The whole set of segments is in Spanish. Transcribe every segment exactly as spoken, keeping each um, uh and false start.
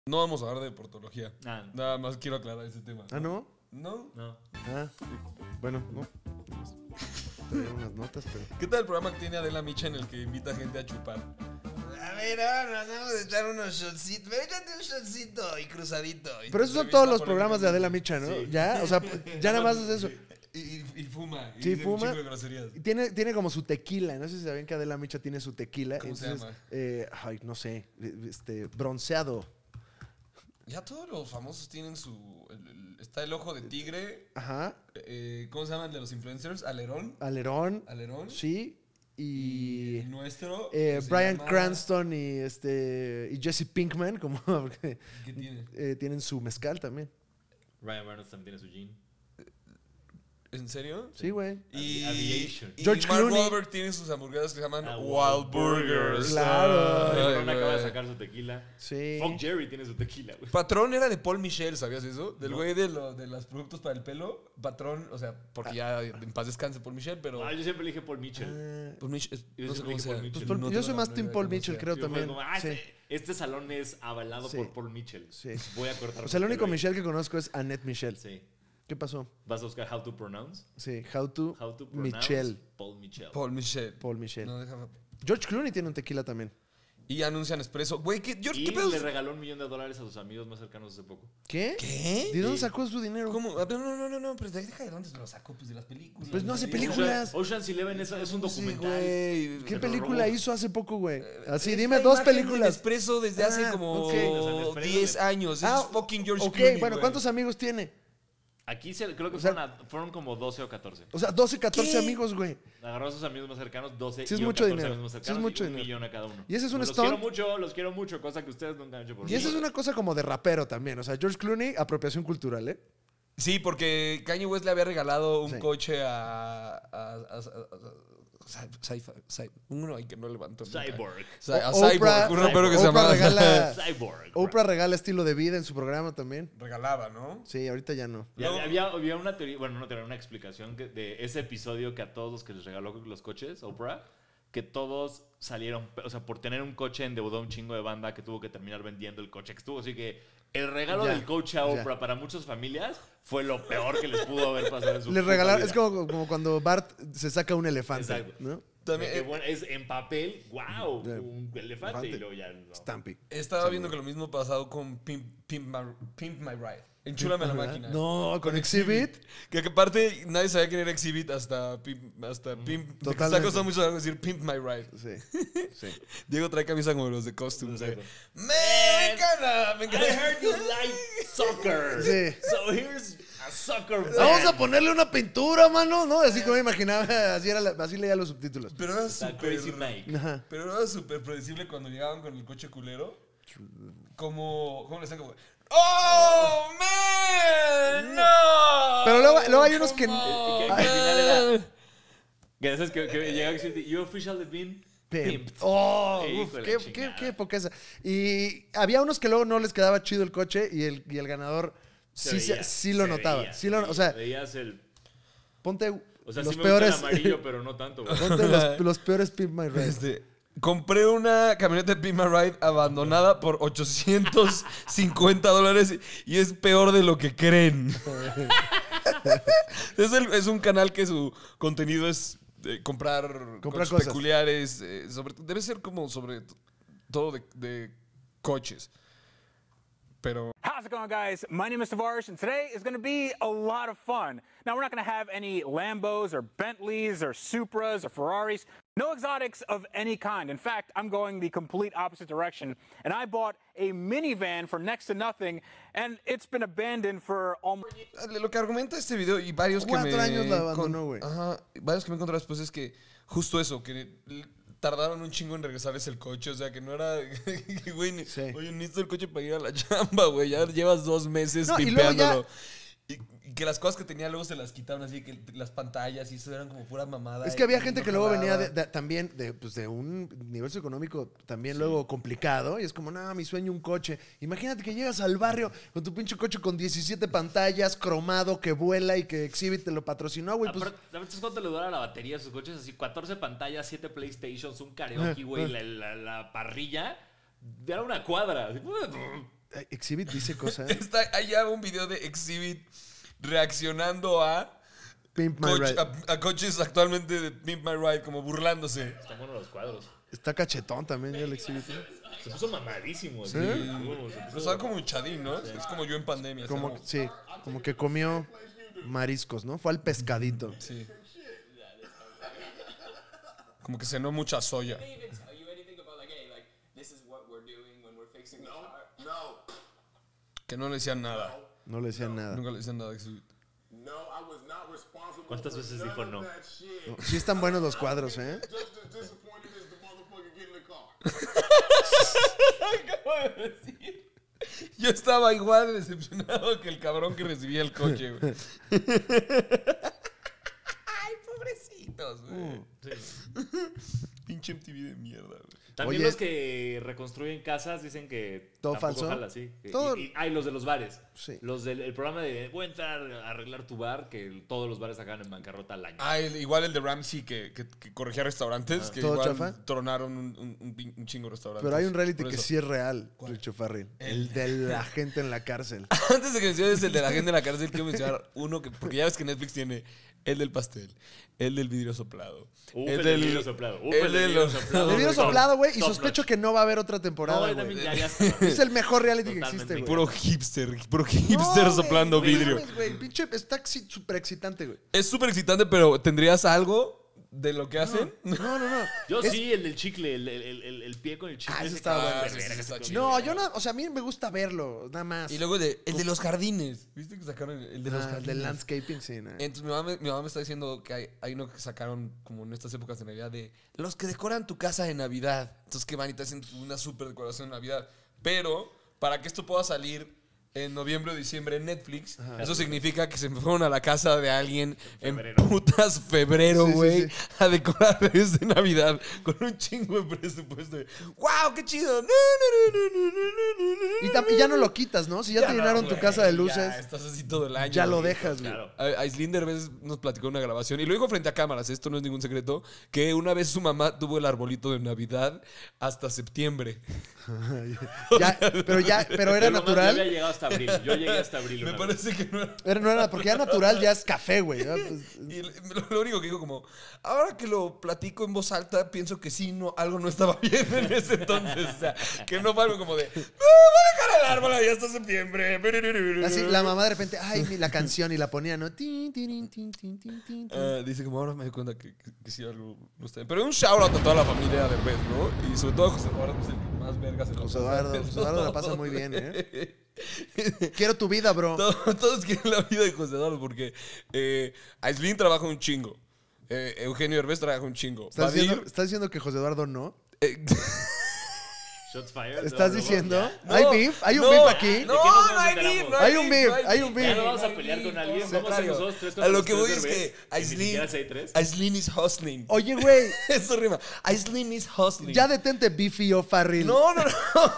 No vamos a hablar de deportología. Ah. Nada más quiero aclarar ese tema. ¿Ah, no? ¿No? No. Ah, bueno, no. Traía unas notas, pero... ¿Qué tal el programa que tiene Adela Micha en el que invita gente a chupar? A ver, ahora nos vamos a echar unos shotcitos. Échate un shotcito y cruzadito. Y Pero esos son todos los programas de Adela Micha, ¿no? Sí. Ya, o sea, ya nada más es eso. Y, y, y fuma. Y Sí, dice un fuma. chingo de groserías. Y Tiene, tiene como su tequila. No sé si sabían que Adela Micha tiene su tequila. ¿Cómo se Entonces, llama? Eh, ay, no sé. Este, bronceado. Ya todos los famosos tienen su... el- el- está el ojo de tigre. Ajá. eh, ¿Cómo se llama el de los influencers? Alerón. Alerón. Alerón. Sí. Y... El nuestro. eh, que se Bryan llama- Cranston y este y Jesse Pinkman, como porque, ¿Qué tiene? eh, tienen su mezcal también. Ryan Reynolds también tiene su jean. ¿En serio? Sí, güey. Y, Aviation. y George Mark Clooney. Wahlberg tiene sus hamburguesas que se llaman Ah, Wild Wild Burgers. Burgers. Claro. Ay, Lebron güey. acaba de sacar su tequila. Sí. Fuck Jerry tiene su tequila, güey. Patrón era de Paul Michel, ¿sabías eso? Del No. güey de, lo- de los productos para el pelo. Patrón, o sea, porque ya en paz descanse Paul Michel, pero... Ah, yo siempre le dije Paul Mitchell. Ah, Paul Michel, Yo no sé siempre cómo dije sea. Paul Mitchell. pues Paul- No yo tengo soy la más menor Team idea Paul cómo Mitchell, sea. creo Sí, fue también. como, ah, Sí, este, este salón es avalado Sí. por Paul Mitchell. sí. Voy a cortar. O sea, el mi único pelo ahí. Michelle que conozco es Annette Michelle. Sí. ¿Qué pasó? ¿Vas a buscar how to pronounce? Sí, how to, How to pronounce Michelle. Paul Mitchell. Paul Michel. Paul Michelle. No, déjame- George Clooney tiene un tequila también. Y anuncian Espresso. Güey, ¿qué, George, Y ¿qué pedo? le regaló un millón de dólares a sus amigos más cercanos hace poco. ¿Qué? ¿Qué? ¿De dónde Sí. sacó su dinero? ¿Cómo? A ver, no, no, no, no, pero deja de dónde se lo sacó, pues de las películas. Pues no hace Sí, películas. Ocean- Ocean's Eleven es, es un Sí, documental. güey. ¿Qué Se lo película robó. hizo hace poco, güey? Así, Es dime la dos imagen de películas. Nespresso desde hace Ah, como ok. O sea, Nespresso diez de- años. Ah, es fucking George ok, Clooney, bueno, güey. ¿cuántos amigos tiene? Aquí se- creo que O sea- fueron, a- fueron como doce o catorce. O sea, doce, catorce ¿Qué? amigos, güey. Agarró a sus amigos más cercanos, doce Sí es y mucho catorce dinero. amigos más Sí es cercanos mucho y un dinero. millón a cada uno. ¿Y ese es un Los stunt? quiero mucho, los quiero mucho, cosa que ustedes nunca han hecho por mí. Y esa es una cosa como de rapero también. O sea, George Clooney, apropiación cultural, ¿eh? Sí, porque Kanye West le había regalado un Sí. coche a... a, a, a- a- Sci- Sci- Sci- uno ahí que no levantó nunca. Cyborg. Sci- a O- Cyborg, un rapero que se Oprah llamaba... regala, Cyborg. Oprah regala estilo de vida en su programa también. Regalaba, ¿no? Sí, ahorita ya no. Y había, había, había una teoría, bueno, no teoría, una explicación que- de ese episodio que a todos los que les regaló los coches, Oprah, que todos salieron, o sea, por tener un coche endeudó a un chingo de banda que tuvo que terminar vendiendo el coche que estuvo. Así que el regalo Ya, del coche a ya. Oprah para muchas familias fue lo peor que les pudo haber pasado en su Les puta regalaron, vida. es como, como cuando Bart se saca un elefante, Exacto. ¿no? También, De que, eh, bueno, es en papel, wow, De- un elefante, elefante. y luego ya... no. Stampy. estaba viendo que lo mismo pasado con Pimp, Pimp, My, Pimp My Ride. Enchúlame la máquina. No, con Exhibit. Que, que aparte nadie sabía quién era Exhibit hasta Pimp. Hasta Pimp. Me está Totalmente. costando mucho trabajo decir Pimp My Ride. Sí, sí. Diego trae camisa como los de Costumes. Exacto. eh. Me encanta, me I encanta. heard you like soccer. Sí. So here's a soccer band. Vamos a ponerle una pintura, mano, ¿no? Así como me imaginaba, así, era la- así leía los subtítulos. Pero era Está súper. Crazy Mike. Ajá. Pero era súper predecible cuando llegaban con el coche culero. Como. ¿Cómo le decían? Como. ¡Oh, man! ¡No! Pero luego, luego hay unos que... Come Que- que al final era- Que dices que, que llega a decirte, you officially been Pimp. pimped. Oh, Hijo uf, de la qué, qué, chingada. qué época esa. Y había unos que luego no les quedaba chido el coche y el, y el ganador Se sí, se- veía, sí lo se notaba. veía, sí lo, o sea, veías el... ponte O sea, los sí me peores... gusta el amarillo, pero no tanto, güey. ponte los, los peores Pimp My Ride. Este, compré una camioneta de Pimp My Ride abandonada por ochocientos cincuenta dólares y es peor de lo que creen. es, el- es un canal que su contenido es eh, comprar, Comprar coches cosas. peculiares. eh, sobre, debe ser como sobre t- todo de, de coches. Pero How's it going, guys? My name is Tavares, and today is going to be a lot of fun. Now, we're not going to have any Lambos or Bentleys or Supras or Ferraris. No exotics of any kind. In fact, I'm going the complete opposite direction. And I bought a minivan for next to nothing, and it's been abandoned for almost... lo que argumenta este video y varios que Cuatro me... años la con- abandonó, güey. Ajá, varios que me encontré después es que justo eso, que l- tardaron un chingo en regresarles el coche, o sea, que no era... Güey, ni- Sí. oye, necesito el coche para ir a la chamba, güey, ya llevas dos meses No, y luego pimpeándolo. Y, y que las cosas que tenía luego se las quitaron así, que las pantallas y eso eran como pura mamada. Es que había y gente no que luego venía jalaba. de- de- también de, pues, de un nivel socioeconómico también luego complicado. Y es como, no, mi sueño un coche. Imagínate que llegas al barrio con tu pinche coche con diecisiete pantallas, cromado, que vuela y que Exhibit te lo patrocinó, güey. Pues, Aparte, ¿sabes cuánto le dura la batería a sus coches? Así, catorce pantallas, siete PlayStations, un karaoke, güey, la, la, la parrilla. Era una cuadra. Así, Exhibit dice cosas. Está allá un video de Exhibit reaccionando a, Pimp My coche- Ride. a, a coches actualmente de Pimp My Ride, como burlándose. Están buenos los cuadros. Está cachetón también ya el Exhibit. Se puso mamadísimo. ¿Sí? Sí. Uh, se Pero puso- estaba como hinchadín, ¿no? Es como yo en pandemia. Como, estaba sí, como que comió mariscos, ¿no? Fue al pescadito. Sí. Como que cenó mucha soya. They even tell you anything about like, hey, like this is what we're doing when we're fixing the car. No, Que no le decían nada. No le decían nada. Nunca le decían nada a Exhibit. no, I was not responsible. ¿Cuántas for veces none dijo of no? that shit. Sí están buenos los cuadros, ¿eh? Just as disappointed as the motherfucker getting the car. Acabo de decir. Yo estaba igual de decepcionado que el cabrón que recibía el coche, güey. Ay, pobrecitos, güey. Pinche M T V de mierda, güey. También Oye. los que reconstruyen casas dicen que ¿Todo tampoco falso? jala, sí. Y- Todo- Y, hay los de los bares. Sí. Los del el programa de voy a entrar a arreglar tu bar, que todos los bares acaban en bancarrota al año. Ah, el- igual el de Ramsey que, que, que corregía restaurantes, que ¿Todo igual chafa? tronaron un, un, un pin- un chingo de restaurantes. Pero hay un reality Por que eso. sí es real, Richo Farrell. El de la gente en la cárcel. Antes de que menciones el de la gente en la cárcel, quiero mencionar uno que, porque ya ves que Netflix tiene el del pastel, el del vidrio soplado, Uf, el del vidrio soplado. Uf, el el de del vidrio los- soplado. El video Top- soplado, güey, y top sospecho notch. que no va a haber otra temporada, No, yo güey. también ya, ya está. Es el mejor reality que Totalmente. existe, güey. Puro hipster, puro hipster No, soplando güey, no vidrio. mames, güey, pinche, está exi- súper excitante, güey. Es súper excitante, pero ¿tendrías algo de lo que hacen? No, no, no. Yo Es- sí, el del chicle, el, el, el, el pie con el chicle. Ah, ese ese estaba que- bueno. Ah, ese verga, sí ese está que- No, yo no, o sea, a mí me gusta verlo, nada más. Y luego de, el de los jardines. ¿Viste que sacaron el, el de los Ah, jardines? del landscaping, sí, no. Entonces mi mamá, me, mi mamá me está diciendo que hay, hay uno que sacaron como en estas épocas de Navidad de los que decoran tu casa de Navidad. Entonces que van y te hacen una super decoración de Navidad. Pero para que esto pueda salir en noviembre o diciembre en Netflix, eso significa que se me fueron a la casa de alguien en Febrero. putas febrero, Sí, sí, güey, sí. a decorar desde Navidad con un chingo de presupuesto. ¡Wow, qué chido! No, no, no, no, no, no, no, Y, tam- y ya no lo quitas, ¿no? Si ya, te no, llenaron tu güey, casa de ya luces, estás así todo el año. ya lo güey. dejas, güey. Claro. A- Aislinn Derbez nos platicó en una grabación, y lo dijo frente a cámaras, esto no es ningún secreto, que una vez su mamá tuvo el arbolito de Navidad hasta septiembre. Ya, pero ya, pero era Yo nomás- Yo había natural. llegado hasta abril. Yo llegué hasta abril. Me una parece que no era... Era, no era, porque ya natural ya es café, güey. Ya, pues, Y lo, lo único que dijo como, ahora que lo platico en voz alta, pienso que sí, no, algo no estaba bien en ese entonces. O sea, que no fue algo como de, no, voy a dejar el árbol ahí hasta septiembre. así, la mamá de repente, ay, mi- la canción, y la ponía, ¿no? Tin, tin, tin, tin, tin, tin, tin. Ah, dice como ahora me doy cuenta que, que, que sí algo no está bien. Pero un shout out a toda la familia de Derbez, ¿no? Y sobre todo a José Eduardo, que es el que más vergas se la José pasa. Eduardo, José Eduardo la pasa muy bien, ¿eh? Quiero tu vida, bro. Todos, todos quieren la vida de José Eduardo porque eh, Aislinn trabaja un chingo. Eh, Eugenio Derbez trabaja un chingo. ¿Estás Badir, diciendo, ¿Estás diciendo que José Eduardo no? eh, Shots fired. ¿Estás No, no, diciendo? ya. ¿Hay no, beef? ¿Hay un no, beef aquí? No, ¿De qué nos no hay enteramos? beef, no Hay un beef, no hay un beef. Ya no vamos a hay pelear beef, con alguien. todo Vamos a ser contrario. nosotros tres A contra lo los que tres voy es Derbez, que y ni Aislinn siquiera hay tres. Aislinn is hustling. Oye, güey, Eso rima. Aislinn is hustling. ya detente Biffy o Farrell. No, no,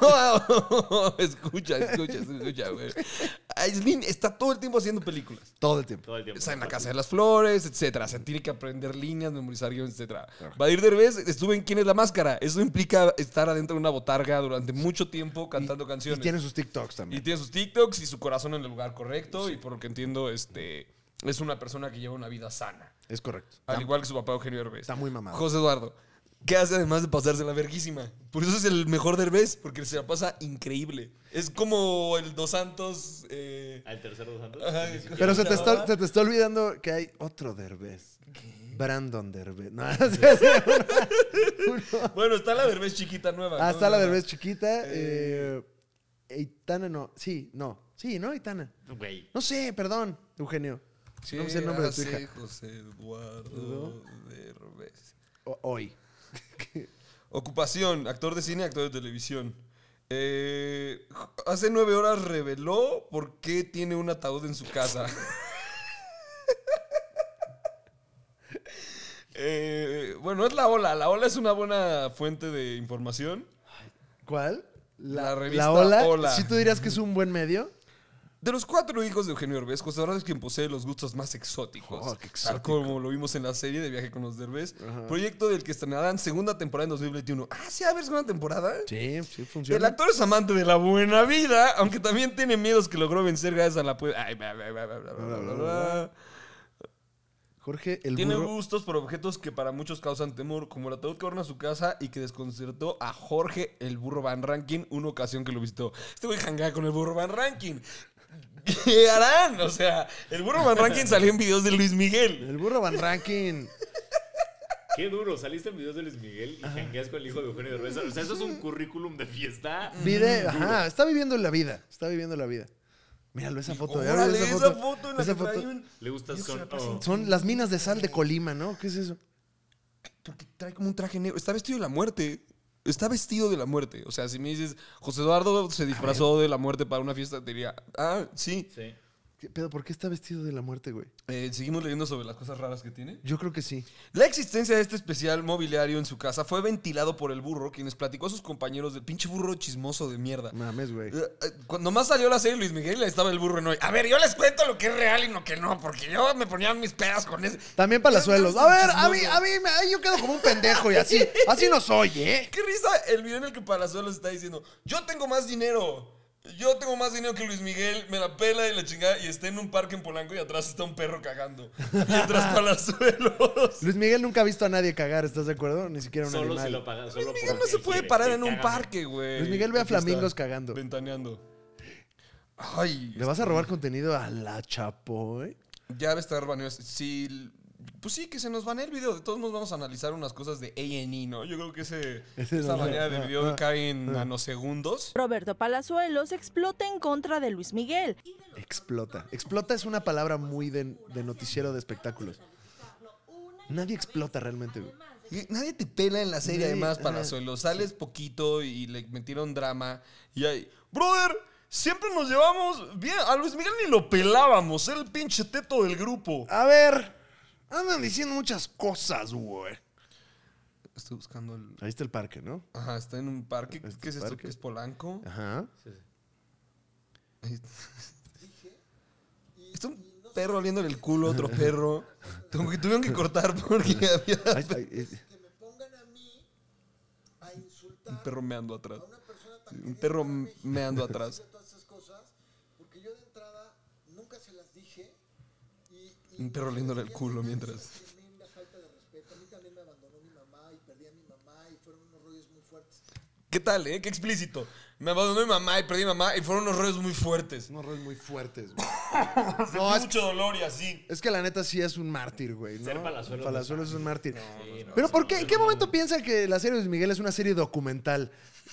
no. Escucha, escucha, escucha, güey. Aislinn está todo el tiempo haciendo películas. Todo el tiempo. Todo el tiempo. Está en la Casa de las Flores, etcétera. Se tiene que aprender líneas, memorizar guiones, etcétera. Badir Derbez estuvo en ¿Quién es la máscara? Eso implica estar adentro de una botarga durante mucho tiempo cantando Y canciones. tiene sus TikToks Y también. tiene sus TikToks y su corazón en el lugar correcto. Y por lo que entiendo, este es una persona que lleva una vida sana. Es correcto. Al Está, igual que su papá Eugenio Derbez. está muy mamado. José Eduardo. ¿Qué hace además de pasarse la verguísima? Por eso es el mejor Derbez, porque se la pasa increíble. Es como el Dos Santos. Eh, Al tercer dos Santos. Ajá, Ni siquiera. Pero se te, está, se te está olvidando que hay otro Derbez. Brandon Derbez. No, sí, sí, uno- Bueno, está la Derbez chiquita nueva. Ah, ¿no? está la Derbez chiquita. Eh, Eitana no. Sí, no. Sí, ¿no? Eitana. Güey. No sé, perdón, Eugenio. Sí, no sé el nombre de tu ah, sí, hija. José Eduardo Derbez. O- hoy. Ocupación, actor de cine, actor de televisión. Eh, hace nueve horas reveló por qué tiene un ataúd en su casa. Eh, bueno, es La Ola. La Ola es una buena fuente de información. ¿Cuál? La revista Ola. Ola. ¿Sí tú dirías que es un buen medio? De los cuatro hijos de Eugenio Derbez, José Eduardo es quien posee los gustos más exóticos. Oh, qué Tal exótico. como lo vimos en la serie de Viaje con los Derbez. Proyecto del que estrenarán segunda temporada en dos mil veintiuno. Ah, ¿sí va a haber segunda temporada? Sí, sí El funciona. actor es amante de la buena vida, aunque también tiene miedos que logró vencer gracias a la... pue- Ay, bla, bla, bla, bla, bla, bla, bla, bla. Jorge, el Tiene burro. gustos por objetos que para muchos causan temor, como el ataúd que adorna su casa y que desconcertó a Jorge el burro Van Rankin una ocasión que lo visitó. Este güey jangaba con el burro Van Rankin. ¿Qué harán? O sea, el burro Van Rankin salió en videos de Luis Miguel. El burro Van Rankin. Qué duro, saliste en videos de Luis Miguel y jangueas con el hijo de Eugenio Derbez. O sea, eso es un currículum de fiesta. Video, ajá, está viviendo la vida. Está viviendo la vida. Míralo, esa foto. ya Órale, ves esa foto en la Esa que foto. trae un... Le gusta Dios, son. se la pasa. oh. Son las minas de sal de Colima, ¿no? ¿Qué es eso? Porque trae como un traje negro. Está vestido de la muerte. Está vestido de la muerte. O sea, si me dices, José Eduardo se disfrazó de la muerte para una fiesta, te diría, ah, sí. Sí. ¿Qué pedo? ¿Por qué está vestido de la muerte, güey? Eh, Seguimos leyendo sobre las cosas raras que tiene. Yo creo que sí. La existencia de este especial mobiliario en su casa fue ventilado por el burro, quienes platicó a sus compañeros del pinche burro chismoso de mierda. Mames, güey. Eh, eh, Cuando más salió la serie Luis Miguel, ahí estaba el burro en hoy. A ver, yo les cuento lo que es real y lo que no, porque yo me ponía mis pedas con ese. También Palazuelos. A ver, a mí, a mí, me- ay, yo quedo como un pendejo y así, así no soy, ¿eh? Qué risa el video en el que Palazuelos está diciendo, yo tengo más dinero. Yo tengo más dinero que Luis Miguel, me la pela y la chingada, y está en un parque en Polanco y atrás está un perro cagando. Mientras Palazuelos. Luis Miguel nunca ha visto a nadie cagar, ¿estás de acuerdo? Ni siquiera un Solo animal. si lo pagan. Luis Solo Miguel porque no se él puede quiere. parar Sí, en un cágame. parque, güey. Luis Miguel ve a Aquí está, flamingos cagando. Ventaneando. Ay. ¿Le vas a robar contenido a la Chapoy? Ya debe estar baneado. Sí, pues sí, que se nos banee el video. De todos modos vamos a analizar unas cosas de A and E, ¿no? Yo creo que ese, Ese esa no, manera no, de video no, cae en nanosegundos. Roberto Palazuelos explota en contra de Luis Miguel. Explota. Explota es una palabra muy de, de noticiero de espectáculos. Nadie explota realmente, güey. Y nadie te pela en la serie, Nadie, además, ajá. Palazuelos. Sales poquito y le metieron drama. Y ahí, brother, siempre nos llevamos bien. A Luis Miguel ni lo pelábamos. Era el pinche teto del grupo. A ver, andan diciendo muchas cosas, güey. Estoy buscando el... Ahí está el parque, ¿no? Ajá, está en un parque. Este ¿Qué es esto? parque. ¿Qué es Polanco? Ajá. Ahí está. Está un perro oliéndole el culo a otro perro. Como que tuvieron que cortar porque había Ahí está, ahí- que me pongan a mí a insultar un perro meando atrás. a una persona tan Un querida perro para México, meando que atrás. decía todas esas cosas, porque yo de entrada nunca se las dije y, y Un perro oliéndole el y culo es una mientras. tremenda falta de respeto. A mí también me abandonó mi mamá y perdí a mi mamá y fueron unos rollos muy fuertes. ¿Qué tal, eh? Qué explícito. Me abandonó mi mamá y perdí a mi mamá y fueron unos rollos muy fuertes. unos rollos muy fuertes, güey. Sentí No, es, mucho dolor y así. es que la neta sí es un mártir, güey, ¿no? Ser Palazuelos Palazuelos es un mártir. Sí, no, Pero sí, ¿por no, qué? yo ¿En qué no- momento piensa que la serie de Luis Miguel es una serie documental?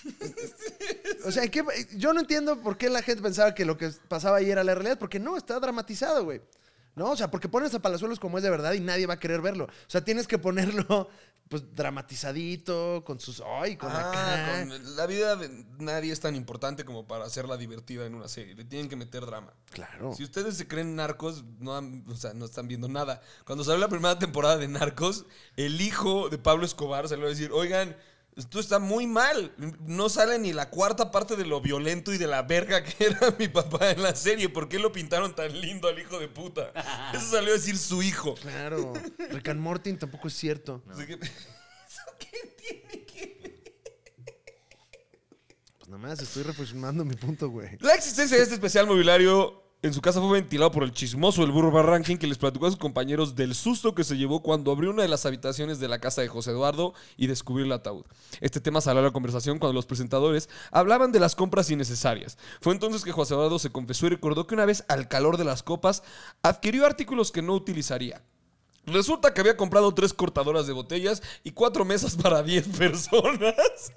O sea, ¿en qué- yo no entiendo por qué la gente pensaba que lo que pasaba ahí era la realidad, porque no, está dramatizado, güey. ¿No? O sea, porque pones a Palazuelos como es de verdad y nadie va a querer verlo. O sea, tienes que ponerlo, pues, dramatizadito, con sus... ¡Ay! Con Ah, acá. con- la vida de nadie es tan importante como para hacerla divertida en una serie. Le tienen que meter drama. Claro. Si ustedes se creen narcos, no, han- o sea, no están viendo nada. Cuando salió la primera temporada de Narcos, el hijo de Pablo Escobar salió a decir, oigan, esto está muy mal. No sale ni la cuarta parte de lo violento y de la verga que era mi papá en la serie. ¿Por qué lo pintaron tan lindo al hijo de puta? Eso salió a decir su hijo. Claro. Rick and Morty tampoco es cierto. Así que, ¿eso qué tiene que ver? Pues nada más estoy reflexionando mi punto, güey. La existencia de este especial mobiliario en su casa fue ventilado por el chismoso el burro Van Rankin, que les platicó a sus compañeros del susto que se llevó cuando abrió una de las habitaciones de la casa de José Eduardo y descubrió el ataúd. Este tema salió a la conversación cuando los presentadores hablaban de las compras innecesarias. Fue entonces que José Eduardo se confesó y recordó que una vez, al calor de las copas, adquirió artículos que no utilizaría. Resulta que había comprado tres cortadoras de botellas y cuatro mesas para diez personas.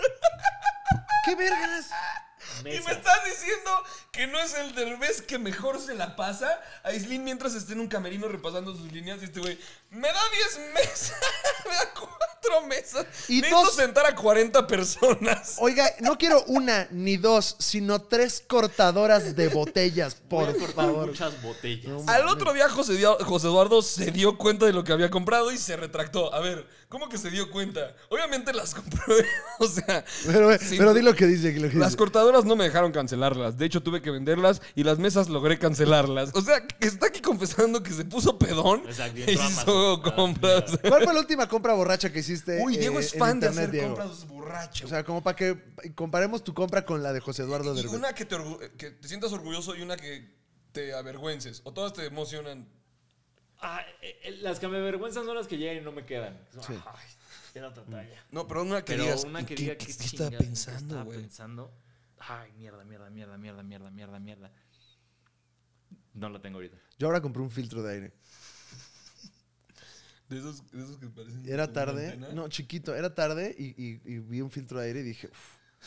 ¿Qué vergas? Y me estás diciendo que no es el Derbez que mejor se la pasa a Aislinn mientras esté en un camerino repasando sus líneas y este güey, me da diez mesas, me da cuatro mesas. Y Y necesito dos- sentar a cuarenta personas. Oiga, no quiero una ni dos, sino tres cortadoras de botellas, Voy a por cortar favor. muchas botellas. Al otro día José, dio- José Eduardo se dio cuenta de lo que había comprado y se retractó. A ver, ¿Cómo que se dio cuenta? Obviamente las compró. O sea, Pero, sí, pero di lo que dice. Lo que las dice. cortadoras no me dejaron cancelarlas. De hecho, tuve que venderlas y las mesas logré cancelarlas. O sea, que está aquí confesando que se puso pedón Exacto, y y entró a hizo Amazon. compras. ¿Cuál fue la última compra borracha que hiciste? Uy, Diego eh, es en fan de internet, hacer Diego? compras borracho. O sea, como para que comparemos tu compra con la de José Eduardo y Derbez. una que te, orgu- que te sientas orgulloso y una que te avergüences. O todas te emocionan. Ah, eh, eh, las que me avergüenzan son las que llegan y no me quedan. Sí. Ay, era otra talla. No, pero una que Pero digas. una que ¿qué- diga qué- qué qué estaba chingada, pensando, estaba güey? pensando. Ay, mierda, mierda, mierda, mierda, mierda, mierda, mierda. No la tengo ahorita. Yo ahora compré un filtro de aire. De esos, de esos que parecen. Era como una tarde. antena. No, chiquito. Era tarde y, y- y vi un filtro de aire y dije,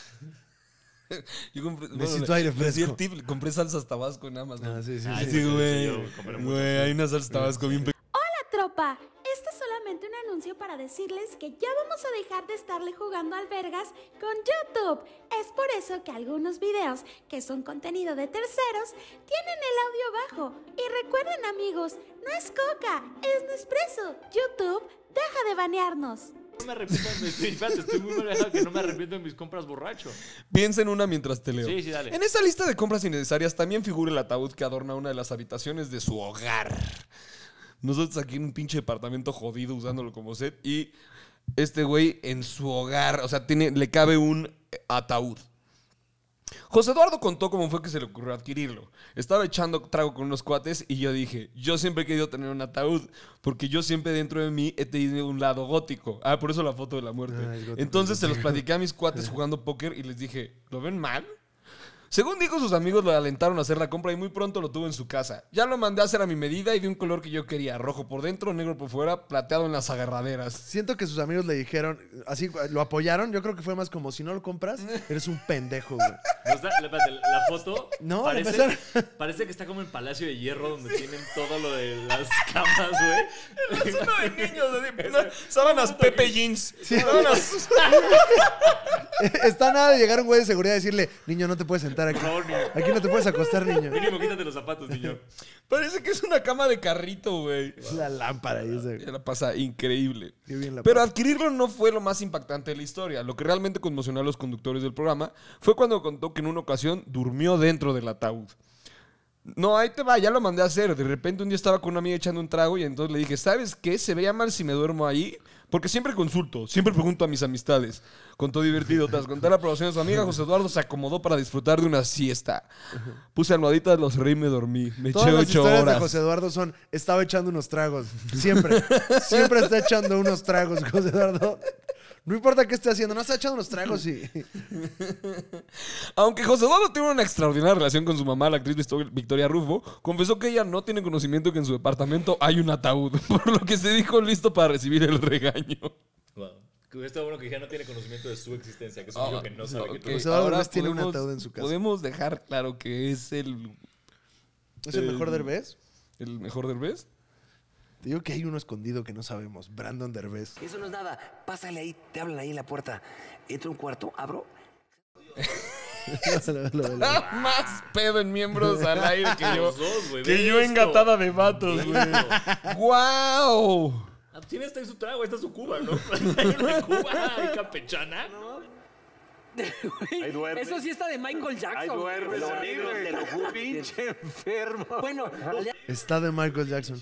"Uf". Yo compré. Necesito aire les di el fresco. tip, compré salsas Tabasco en Amazon. Ah, sí, sí, Ah, sí. sí, Sí, sí, güey. yo compré mucho. Güey, hay una salsa Tabasco bien pe- Tropa, este es solamente un anuncio para decirles que ya vamos a dejar de estarle jugando albergas con YouTube. Es por eso que algunos videos que son contenido de terceros tienen el audio bajo. Y recuerden, amigos, no es Coca, es Nespresso. YouTube, deja de banearnos. No me arrepiento de mis... Espérate, estoy muy relajado que no me arrepiento de mis compras borracho. Piensa en una mientras te leo. Sí, sí, dale. En esa lista de compras innecesarias también figura el ataúd que adorna una de las habitaciones de su hogar. Nosotros aquí en un pinche departamento jodido usándolo como set y este güey en su hogar, o sea, tiene, le cabe un ataúd. José Eduardo contó cómo fue que se le ocurrió adquirirlo. Estaba echando trago con unos cuates y yo dije, yo siempre he querido tener un ataúd porque yo siempre dentro de mí he tenido un lado gótico. Ah, por eso la foto de la muerte. Ah, el gótico. Entonces se los platiqué a mis cuates jugando póker y les dije, ¿lo ven mal? Según dijo, sus amigos lo alentaron a hacer la compra y muy pronto lo tuvo en su casa. Ya lo mandé a hacer a mi medida y de un color que yo quería. Rojo por dentro, negro por fuera, plateado en las agarraderas. Siento que sus amigos le dijeron, así, lo apoyaron. Yo creo que fue más como, si no lo compras, eres un pendejo, güey. ¿No está? Espérate, la foto No, parece, empezaron- parece que está como en Palacio de Hierro donde tienen todo lo de las camas, güey. Es uno de niños, así, no, sábanas Pepe Jeans. Sábanas. Está nada de llegar un güey de seguridad y decirle, niño, no te puedes sentar aquí. Por favor, niño. Aquí no te puedes acostar, niño. Mínimo, quítate los zapatos, niño. Parece que es una cama de carrito, güey. Es la lámpara y ese. La pasa increíble. Qué bien la Pero pasa. adquirirlo no fue lo más impactante de la historia. Lo que realmente conmocionó a los conductores del programa fue cuando contó que en una ocasión durmió dentro del ataúd. No, ahí te va, ya lo mandé a hacer. De repente un día estaba con una amiga echando un trago y entonces le dije, ¿sabes qué? ¿Se veía mal si me duermo ahí? Porque siempre consulto, siempre pregunto a mis amistades. Contó divertido. Tras contar la aprobación de su amiga, José Eduardo se acomodó para disfrutar de una siesta. Puse almohaditas, los reí y me dormí. Me Todas eché las ocho historias horas. de José Eduardo son, estaba echando unos tragos. Siempre. Siempre está echando unos tragos, José Eduardo. No importa qué esté haciendo, no está echando unos tragos y... Aunque José Eduardo tiene una extraordinaria relación con su mamá, la actriz Victor- Victoria Rufo, confesó que ella no tiene conocimiento que en su departamento hay un ataúd, por lo que se dijo listo para recibir el regaño. Wow. Está bueno que ya no tiene conocimiento de su existencia, que es un niño que no sabe que Ok, tú... José Eduardo ahora Derbez tiene un podemos- ataúd en su casa. Podemos dejar claro que es el, ¿Es el mejor El- Derbez? el mejor Derbez. Te digo que hay uno escondido que no sabemos. Brandon Derbez. Eso no es nada. Pásale ahí, te hablan ahí en la puerta. Entro a un cuarto, abro. Más pedo en miembros al aire que yo. Los dos, güey, que ve yo esto. engatada de vatos, güey. ¡Guau! Ah, tiene hasta ahí su trago, esta es su Cuba, ¿no? Hay una Cuba, hay campechana. Ahí duerme. Eso sí está de Michael Jackson. Ahí duerme, lo negro, te lo juro. Pinche enfermo. Bueno, Está de Michael Jackson.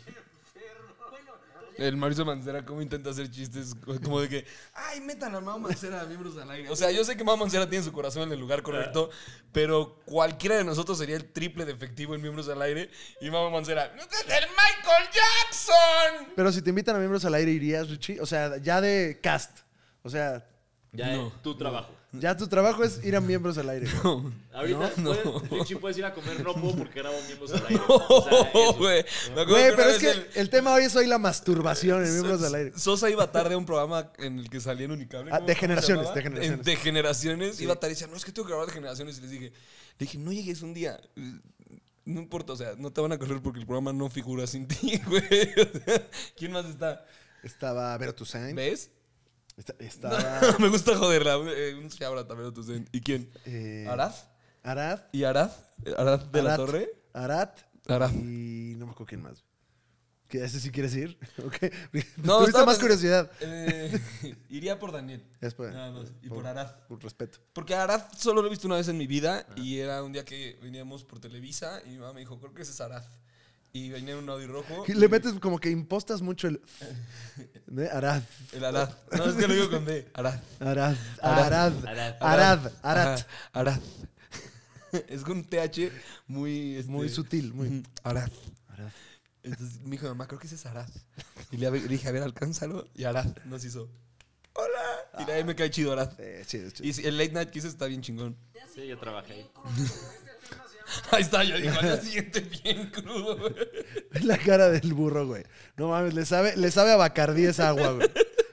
El Mauricio Mancera, ¿cómo intenta hacer chistes? Como de que, ay, metan a Mau Mancera a miembros al aire. O sea, yo sé que Mau Mancera tiene su corazón en el lugar correcto, pero cualquiera de nosotros sería el triple de efectivo en miembros al aire. Y Mau Mancera, ¡no es el Michael Jackson! Pero si te invitan a miembros al aire, ¿irías, Richie? O sea, ya de cast. O sea, Ya, No. eh, tu trabajo. ya tu trabajo es ir a miembros al aire. Ahorita, No, no. puedes- Richie, puedes ir a comer, no puedo porque grabo miembros al aire. O sea, Oh, eso. güey. Me acuerdo Güey, que una pero es vez que el- el tema hoy es hoy la masturbación en miembros al aire. Sosa iba tarde a un programa en el que salía en Unicable. Ah, ¿cómo- de cómo se generaciones, llamaba? de generaciones. En- De generaciones. Iba tarde y decía, no, es que tengo que grabar de generaciones. Y les dije, le dije, no llegues un día. No importa, o sea, no te van a correr porque el programa no figura sin ti, güey. O sea, ¿quién más está? Estaba Vero Toussaint. ¿Ves? Está- Estaba Me gusta joderla. Eh, Un chabra también, Toussaint. ¿Y quién? eh, ¿Arad? Arad. ¿Y Arad? ¿Arad de la Arat, Torre? Arat. Arad. Y no me acuerdo quién más. ¿Que ese sí quieres ir? Okay. No, Tuviste estaba más pens- curiosidad. Eh, iría por Daniel. Después, Nada más. Y por, por Arad. Por respeto. Porque a Arad solo lo he visto una vez en mi vida y era un día que veníamos por Televisa y mi mamá me dijo, creo que ese es Arad. Y venía en un Audi rojo. Y le metes como que impostas mucho el... ¿Eh? Arad. El Arad. No, es que lo digo con D. Arad. Arad. Arad. Arad. Arad. Arad. Ajá, Arad. Es con un T H muy... este, Muy sutil. Muy... Arad. Arad. Entonces me dijo, mamá, creo que ese es Arad. Y le dije, a ver, alcánzalo. Y Arad nos hizo, hola. Y de ahí me cae chido Arad. Eh, chido, chido. Y sí, el late night que hice está bien chingón. Sí, yo trabajé ahí. Ahí está, yo digo, al día siguiente bien crudo, güey. La cara del burro, güey. No mames, le sabe, le sabe a Bacardí esa agua, güey.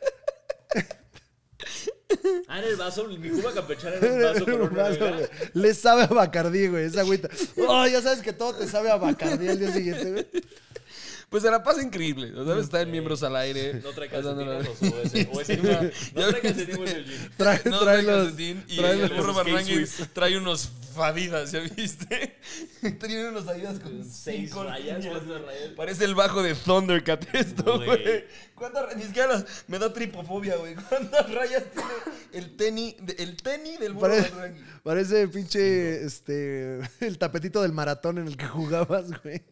Ah, en el vaso, mi cuba campechana era un vaso con Un una vaso, verga. güey. Le sabe a Bacardí, güey, esa agüita. Oh, ya sabes que todo te sabe a Bacardí al día siguiente, güey. Pues se la pasa increíble, ¿no sabes? Está en miembros al aire. No trae pasándola- calcetines o ese, o ese Sí, no, ma. no Ya trae ves. calcetines en el gym. Trae, No trae trae los... calcetín y trae el los- burro los skate Barranquín sweets. trae unos fadidas, ¿ya viste? Tiene unos adidas con Seis cinco rayas, líneas. cuatro rayas. Parece el bajo de Thundercat esto, Güey. güey. ¿Cuántas rayas? Ni siquiera las- me da tripofobia, güey. ¿Cuántas rayas tiene el tenis, el tenis del burro Parece, Barranquín? parece pinche, este, el tapetito del maratón en el que jugabas, güey.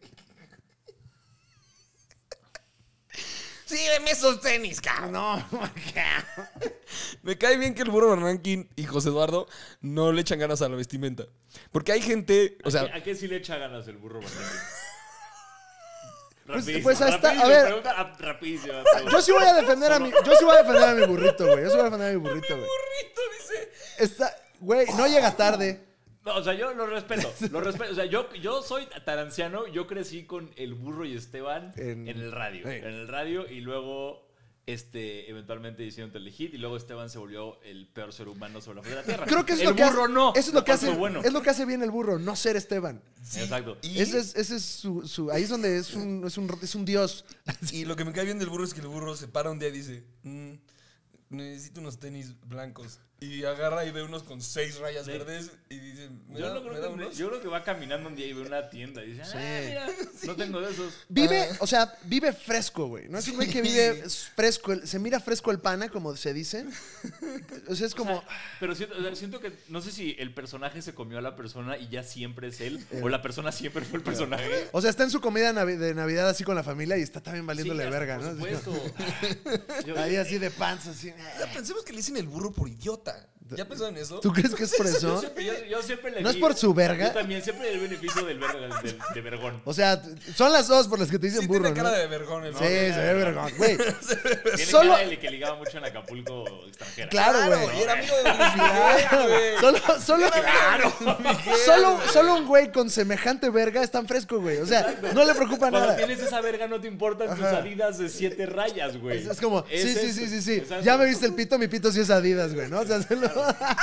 Sí, deme esos tenis, cabrón. No, me cae bien que el burro Barranquín y José Eduardo no le echan ganas a la vestimenta. Porque hay gente, o sea, ¿A qué, a qué sí le echa ganas el burro Barranquín? Pues- Rapidísimo, pues hasta- a rapidísimo, ver. pregunta rap- rapidísimo, Yo sí voy a defender a mi, yo sí voy a defender a mi burrito, güey. Yo sí voy a defender a mi burrito, güey. burrito dice. Está, güey, no llega tarde. No, o sea, yo lo respeto, lo respeto. O sea, yo, yo soy tan anciano, yo crecí con el burro y Esteban En- en, el radio. Sí. En el radio y luego, este, eventualmente hicieron Telehit y luego Esteban se volvió el peor ser humano sobre la faz de la tierra. Creo que eso es el lo que burro hace, no. Eso es lo que cual fue hace, bueno. es lo que hace bien el burro, no ser Esteban. Exacto. Y, Ese es, ese es su, su- ahí es donde es un, es un, es un dios. y lo que me cae bien del burro es que el burro se para un día y dice, "Mm, necesito unos tenis blancos. Y agarra y ve unos con seis rayas Sí. verdes y dice, ¿me Yo, da, no me creo da que, unos? yo creo que va caminando un día y ve una tienda y dice, ah, mira, no tengo de esos. Vive, Ah. o sea, vive fresco, güey. No es un güey que vive fresco. el- Se mira fresco el pana, como se dice. O sea, es como... Pero siento, o sea, siento que no sé si el personaje se comió a la persona y ya siempre es él o la persona siempre fue el personaje. O sea, está en su comida navi- de Navidad así con la familia y está también valiéndole Sí, verga, por ¿no? supuesto. Yo- Ahí así de panza, así. Ya pensemos que le dicen el burro por idiota. ¿Ya pensó en eso? ¿Tú crees que es por Yo eso? siempre, yo, yo siempre le ¿No es di- por su verga? Yo también, siempre el beneficio del verga, del, de vergón. O sea, son las dos por las que te dicen Sí burro, tiene cara ¿no? de vergón el Sí, burro. se ve vergón. Güey, Tiene solo... cara de que ligaba mucho en Acapulco extranjera. Claro, Claro, güey. y era amigo de Luis Miguel, güey. Solo, solo, Claro. solo, solo un güey con semejante verga es tan fresco, güey. O sea, no le preocupa Cuando nada. tienes esa verga no te importan tus Ajá. Adidas de siete rayas, güey. Es, es como, Es sí, sí, eso. sí, sí, sí. Exacto. Ya me viste el pito, mi pito sí es Adidas, güey, ¿no? O sea, se lo-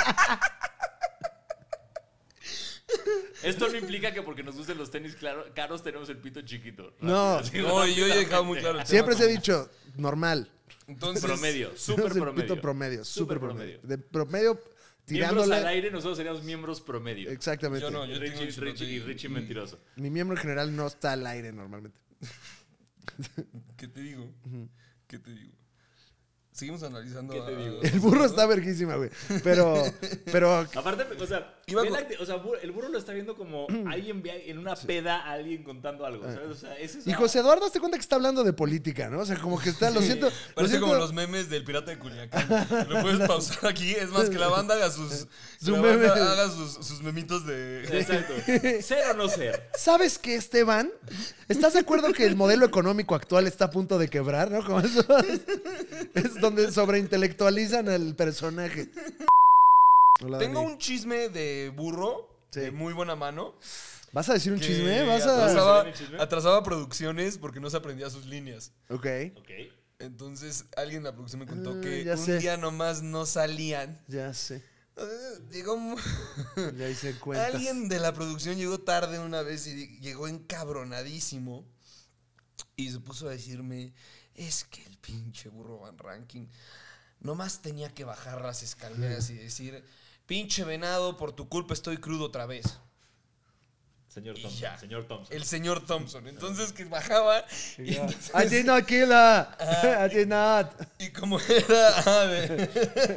Esto no implica que porque nos gusten los tenis claro- caros tenemos el pito chiquito. No. Así, No, y yo he dejado muy claro el tema. siempre se ha dicho normal. Entonces, Promedio, Es súper el promedio. pito promedio, súper Súper promedio. promedio. De promedio Miembros al tirándole. aire, nosotros seríamos miembros promedio. Exactamente. Yo no, yo tengo Richie, un chilote Richie, y y- Richie y- mentiroso. Mi miembro en general no está al aire normalmente. ¿Qué te digo? ¿Qué te digo? Seguimos analizando. ¿Qué te a- digo? El burro está verguísima, güey. Pero, pero Aparte, o sea, Iba ve con- la acti- o sea, bu- el burro lo está viendo como alguien ve en una peda a alguien contando algo, ¿sabes? O sea, es esa- Y José Eduardo, hazte cuenta que está hablando de política, ¿no? O sea, como que está, lo siento. lo Parece siento- como los memes del pirata de Culiacán. Lo puedes pausar aquí. Es más, que la banda haga sus. que Su la meme. banda haga sus, sus memitos de. Exacto. Ser o no ser. ¿Sabes qué, Esteban? ¿Estás de acuerdo que el modelo económico actual está a punto de quebrar, no? Como eso es donde sobreintelectualizan al personaje. Hola, Tengo Dani. un chisme de burro. Sí. De muy buena mano. ¿Vas a decir un que chisme? ¿Vas a...? Atrasaba, ¿Sí, chisme? atrasaba producciones porque no se aprendía sus líneas. Ok. Ok. Entonces, alguien en la producción me contó Ah, que ya un sé. día nomás no salían. Ya sé. Eh, Llegó. mu- Ya hice cuentas. Alguien de la producción llegó tarde una vez y di- llegó encabronadísimo. Y se puso a decirme: es que el pinche burro Van Ranking nomás tenía que bajar las escaleras y decir: pinche venado, por tu culpa estoy crudo otra vez. Señor Y Thompson. ya. Señor Thompson. El señor Thompson. Entonces que bajaba. Y, entonces, I did not kill her. I did not. y como era. ah, de-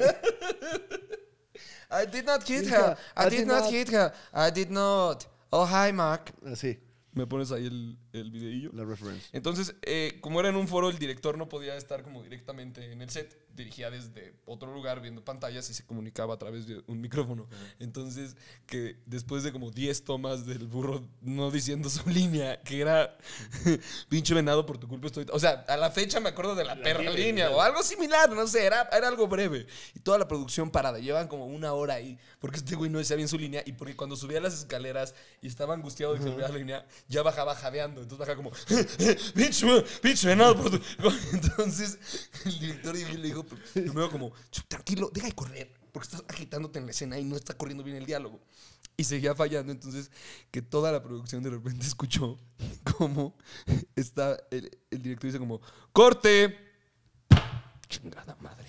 I did not hit her. I did not hit her. I did not. Oh, hi, Mark. Así, Me pones ahí el, el videillo. la reference. Entonces, eh, como era en un foro, el director no podía estar como directamente en el set. Dirigía desde otro lugar viendo pantallas y se comunicaba a través de un micrófono. Entonces, que después de como diez tomas del burro no diciendo su línea, que era pinche venado por tu culpa estoy... O sea, a la fecha me acuerdo de la, La perra línea, línea claro. o algo similar, no sé, era, era algo breve. Y toda la producción parada, llevan como una hora ahí, porque este güey no decía bien su línea y porque cuando subía las escaleras y estaba angustiado de que se olvidara la línea, ya bajaba jadeando. Entonces bajaba como, pinche, pinche venado por tu... Entonces el director y le dijo, primero como, tranquilo, deja de correr, porque estás agitándote en la escena y no está corriendo bien el diálogo. Y seguía fallando, entonces que toda la producción de repente escuchó como está, el, el director dice como, ¡corte! Chingada madre.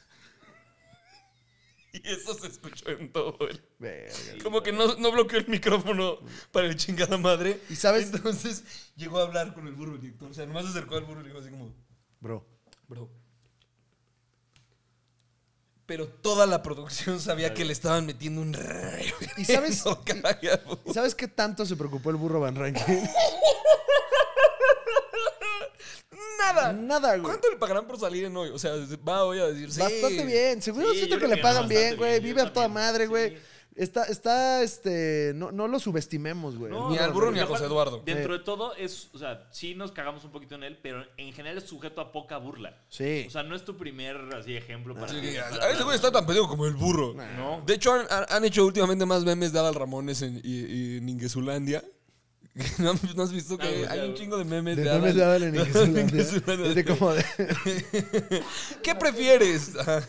Y eso se escuchó en todo el... Verga. Como que no, no bloqueó el micrófono para el chingada madre. ¿Y sabes? Entonces llegó a hablar con el burro el director. O sea, nomás se acercó al burro y le dijo así como, Bro. bro. Pero toda la producción sabía que le estaban metiendo un re... ¿Y sabes, carajo. ¿Y sabes qué tanto se preocupó el burro Van Rankin? Nada. Nada, güey. ¿Cuánto le pagarán por salir en hoy? O sea, va hoy a decir, sí. Bastante bien. Seguro Sí, siento yo que creo le que pagan bastante bien, güey. bien, Vive yo a toda también. madre, güey. Sí. Está, está, este... No, no lo subestimemos, güey. No, Ni al no, burro no, ni a no, José Eduardo. Dentro de todo es, o sea, sí nos cagamos un poquito en él, pero en general es sujeto a poca burla. Sí. O sea, no es tu primer así ejemplo para... Sí, ti, a- para a ese güey está tan pedido como el burro. No. De hecho, han, han- han hecho últimamente más memes de Adal Ramones en, y, y en Ingesulandia. ¿No, has- no has visto que Ah, o sea, hay un chingo de memes De de, memes de Adal? Adal en Ingesulandia. Ingesulandia. Es de como de... ¿Qué prefieres? Ajá.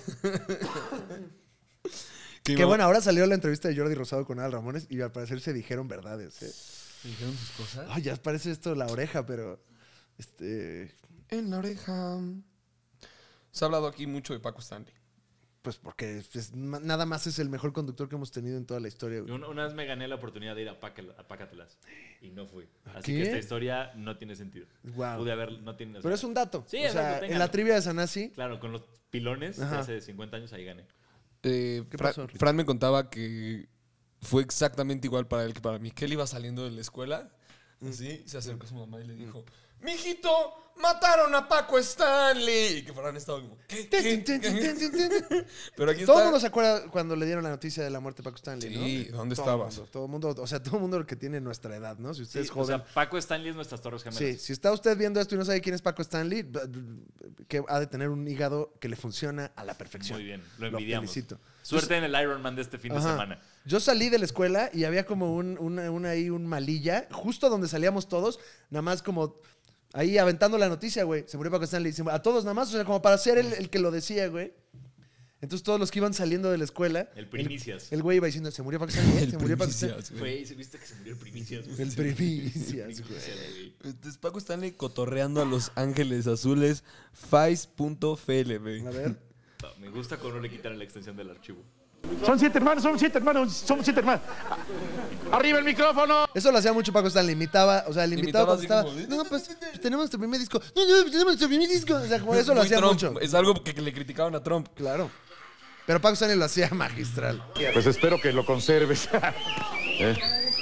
Que bueno, ahora salió la entrevista de Jordi Rosado con Adal Ramones y al parecer se dijeron verdades. ¿eh? ¿Dijeron sus cosas? Ay, ya parece esto la oreja, pero... Este... En la oreja. Se ha hablado aquí mucho de Paco Stanley. Pues porque es- ma- nada más es el mejor conductor que hemos tenido en toda la historia, güey. Una, una vez me gané la oportunidad de ir a, Paca- a Pácatelas y no fui. Así ¿Qué? que esta historia no tiene sentido. Guau. Pude haber, no tiene... o Pero sea, es un dato. Sí, o exacto, sea, en téngalo. la trivia de Sanasi... Claro, con los pilones Ajá. de hace cincuenta años ahí gané. Eh, ¿Qué Fra- pasó, Ricky? Fran me contaba que fue exactamente igual para él que para mí. Que él iba saliendo de la escuela, así, se acercó a su mamá y le dijo, mijito, mataron a Paco Stanley. Y que Fran estaba como, ¿qué? Tin, ¿Qué? tin, tin, tin, tin, tin, tin. Pero aquí Todo el está. mundo se acuerda cuando le dieron la noticia de la muerte de Paco Stanley, ¿no? Sí, ¿dónde Todo estabas? el mundo, todo el mundo, o sea, todo el mundo que tiene nuestra edad, ¿no? Si usted Sí, es o joven. sea, Paco Stanley es nuestras Torres Gemelas. Sí, si está usted viendo esto y no sabe quién es Paco Stanley, b- b- que ha de tener un hígado que le funciona a la perfección. Muy bien, lo envidiamos. felicito. Suerte en el Ironman de este fin de Ajá. semana. Yo salí de la escuela y había como un, una, una ahí, un malilla, justo donde salíamos todos, nada más como ahí aventando la noticia, güey. Se murió Paco Stanley. Se mu- A todos nada más, o sea, como para ser el, el que lo decía, güey. Entonces todos los que iban saliendo de la escuela. El Primicias. El güey iba diciendo, se murió Paco Stanley, El se murió Paco Stanley. Primicias, güey. Güey, ¿viste que se murió el Primicias? güey? El Primicias, güey. Entonces Paco Stanley cotorreando a Los Ángeles Azules, Fais punto F L, güey. A ver. No, me gusta cuando no le quitan la extensión del archivo. Son siete hermanos, somos siete hermanos, somos siete hermanos. ¡Arriba el micrófono! Eso lo hacía mucho Paco Stanley. Imitaba, o sea, le invitaba Imitaba cuando así estaba. como, No, pues, pues tenemos nuestro primer disco. No, no, pues tenemos nuestro primer disco. O sea, como eso lo Muy hacía Trump. mucho. Es algo que, que le criticaban a Trump. Claro. Pero Paco Stanley lo hacía magistral. Pues espero que lo conserves. ¿Eh?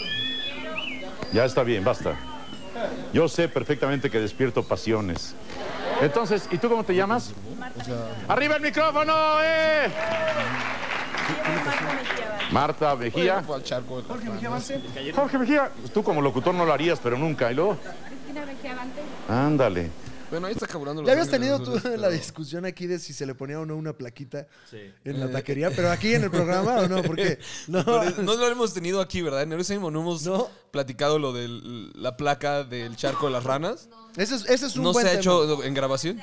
Ya está bien, basta. Yo sé perfectamente que despierto pasiones. Entonces, ¿y tú cómo te llamas? ¡Arriba el micrófono! ¡Eh! Marta Mejía. Fue al charco de Jorge Mejía Las Ranas. Avance. Jorge Mejía. Pues tú como locutor no lo harías, pero nunca. ¿Y luego? Cristina Mejía Avante. Ándale. Bueno, ahí está carburando Los Ya habías Ángeles tenido tú Azules, la pero- discusión aquí de si se le ponía o no una plaquita Sí. en la Eh. taquería, pero aquí en el programa o no, porque no. Pero es- no lo hemos tenido aquí, ¿verdad? En ese mismo no hemos No. platicado lo de la placa del charco de las ranas. Ese es, ese es un No buen se ha tema. hecho en grabación.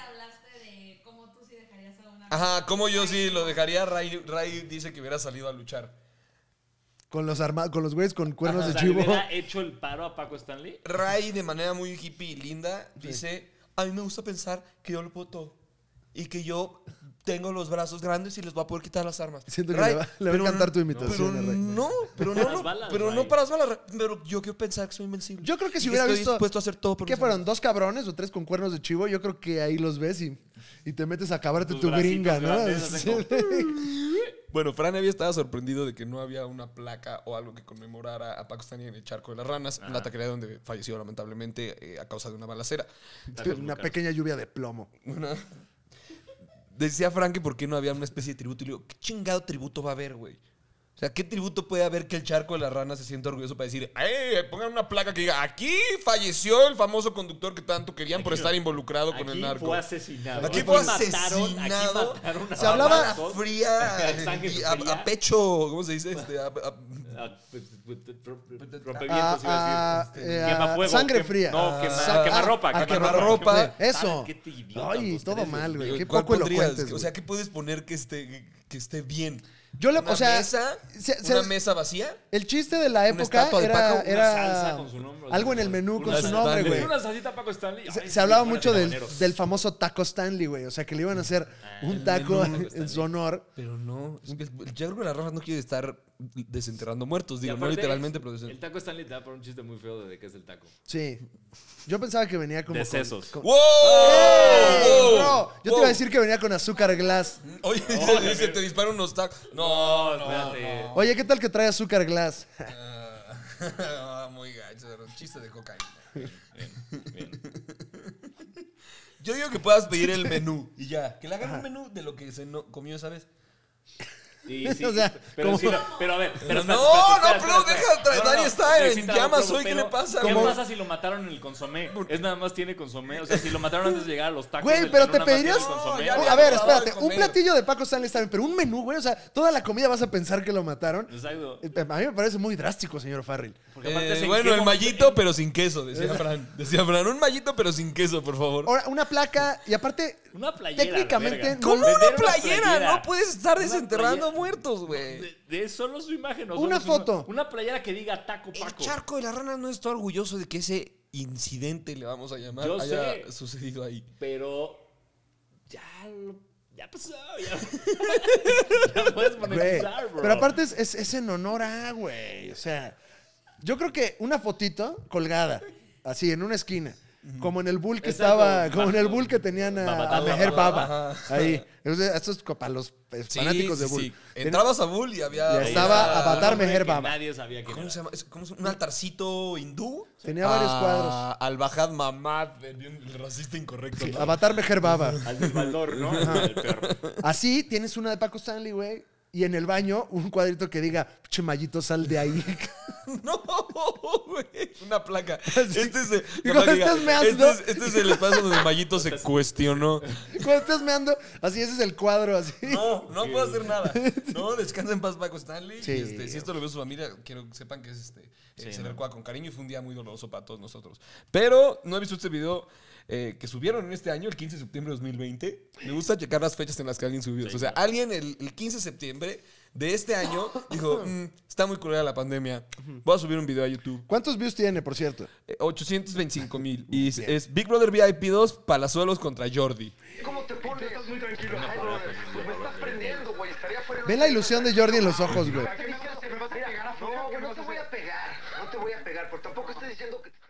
Ajá, como yo sí lo dejaría. Ray, Ray dice que hubiera salido a luchar. Con los arma con los güeyes con cuernos O de sea, chivo. ¿le hubiera hecho el paro a Paco Stanley? Ray, de manera muy hippie y linda, dice: a mí me gusta pensar que yo lo puedo todo. y que yo tengo los brazos grandes y les voy a poder quitar las armas. Siento que Ray, le va, le va a pero encantar no- tu imitación. Pero Ray. no, pero no, Para las no, balas, pero Ray. no para las balas. Ray. Pero yo quiero pensar que soy invencible. Yo creo que Y si hubiera estoy visto... dispuesto a hacer todo por ¿Qué mis fueron? amigos. ¿Dos cabrones o tres con cuernos de chivo? Yo creo que ahí los ves y, y te metes a acabarte Tus tu bracitos gringa, ¿no? grandes, Sí. hacen Bueno, Fran había estado sorprendido de que no había una placa o algo que conmemorara a Paco Stanley en el Charco de las Ranas, en la taquería donde falleció lamentablemente eh, a causa de una balacera. Una pequeña lluvia de plomo. Una- Decía Frank que por qué no había una especie de tributo. Y le digo, ¿qué chingado tributo va a haber, güey? O sea, ¿qué tributo puede haber que el Charco de las Ranas se sienta orgulloso para decir, ¡eh! Pongan una placa que diga, aquí falleció el famoso conductor que tanto querían por estar involucrado con el Aquí narco. fue asesinado. Aquí fue mataron- asesinado. Aquí mataron a Se hablaba- Bala fría, Sangre y a, fría. a pecho, ¿cómo se dice? Este, a- a- Ah, pues, pues, rompevientos Ah, iba a ah, decir. eh, Quemafuego, sangre quem- fría. No, Ah, quema, sa- quemarropa. ah, quemarropa. ¿Saben Eso. qué te idiota, Ay, los todo tres, mal, güey. Qué ¿Cuál poco pondrías? elocuentes, O güey. sea, ¿qué puedes poner que esté, que esté bien? Yo le, ¿Una o sea, mesa? se- se- ¿Una mesa vacía? el chiste de la ¿Una época estatua de era, Paco? Una era salsa con su nombre. algo en el menú con Una su salsa- nombre, güey. Una salsita Paco Stanley. Se, Ay, se hablaba sí, mucho muérete, del, habanero. del famoso Taco Stanley, güey. O sea, que le iban a hacer un taco menú. en su honor. Pero no. Es que el Charco de las Ranas no quiere estar desenterrando muertos. Y Digo, no aparte, literalmente, pero desen- El taco Stanley te da por un chiste muy feo de qué es el taco. Sí. Yo pensaba que venía como. De con- sesos. con- ¡Wow! ¡Ey! No, yo te Wow. iba a decir que venía con azúcar glass. Oye, dice, dice, te dispara unos tacos. No, no, espérate. no. Oye, ¿qué tal que trae azúcar glass? Ah, muy gacho, era un chiste de cocaína. Yo digo que puedas pedir el menú y ya. Que le hagan un menú de lo que se no- comió esa vez. Sí, sí, O sea, pero, como- sí, no, pero a ver, pero No, espérate, no, espérate, pero espérate, deja, espérate. tra- Dani está pero en sí está llamas pero- hoy, ¿qué pero, le pasa, ¿Qué güey? pasa si lo mataron en el consomé? Es nada más tiene consomé. O sea, si lo mataron antes de llegar a los tacos. Güey, del pero menú, te nada más tiene pedirías. consomé, ya Oh, güey. a ver, había acabado de espérate. Un comer. platillo de Paco Stanley está bien, pero un menú, güey. O sea, toda la comida vas a pensar que lo mataron. Exacto. Eh, A mí me parece muy drástico, señor Farrell. Porque aparte, Eh, ¿en bueno, qué el momento- mallito, pero sin queso, decía Fran. Decía Fran, un mallito, pero sin queso, por favor. Ahora, una placa, y aparte, Una playera. técnicamente la verga. no- ¿Cómo Vender una playera? No puedes estar Una desenterrando playera. muertos, güey. De, de solo su imagen. o Una solo su- foto. Una playera que diga taco El Paco. Charco de las Ranas no está orgulloso de que ese incidente, le vamos a llamar, Yo haya sé. sucedido ahí. Pero ya lo- ya pasó. Ya, ya puedes güey. monetizar, bro. Pero aparte es, es, es en honor a, güey. O sea, yo creo que una fotito colgada, así, en una esquina. Como en el bull que Exacto. estaba, como en el bull que tenían a, Baba, a baba, Meher baba. Baba. Ahí. Entonces, esto es co- para los eh, Sí, fanáticos de sí, bull. sí. Entrabas a Bull y había... Ya había- estaba Ah, Avatar un hombre Meher que Baba. Nadie sabía quién ¿Cómo era. se llama? ¿Es, cómo se- ¿Un altarcito hindú? Tenía varios Ah, cuadros. Al-Bahad Mamad, el, el racista incorrecto. Sí, ¿no? Avatar Meher Baba. Al desbaldor, ¿no? El perro. Así tienes una de Paco Stanley, güey. Y en el baño, un cuadrito que diga, che, Mallito, sal de ahí. No, güey. Una placa. Este es el, Y la cuando placa que estás diga, meando- este, es, este es el espacio donde Mayito se cuestionó. Cuando estás meando, así ese es el cuadro, así. No, no puedo hacer nada. No, descansa en paz, Paco Stanley. Sí. Y, este, si esto lo ve su familia, quiero que sepan que es este, eh, Sí, se no. le recuerda con cariño y fue un día muy doloroso para todos nosotros. Pero no he visto este video eh, que subieron en este año, el quince de septiembre de dos mil veinte. Me gusta checar las fechas en las que alguien subió. Sí, o sea, claro. alguien el, el quince de septiembre de este año dijo, "Mm, está muy cruel la pandemia. Voy a subir un video a YouTube. ¿Cuántos views tiene, por cierto? Eh, ochocientos veinticinco mil. Y es, es Big Brother V I P dos, Palazuelos contra Jordi. ¿Cómo te pones? Estás muy tranquilo. Ay, brother, pues me estás prendiendo, güey. Estaría fuera. Ve la ilusión de Jordi en los ojos, güey. ¿Qué me quieres que me vas a pegar a No, güey, no te voy a pegar. No te voy a pegar, pero tampoco estoy diciendo que...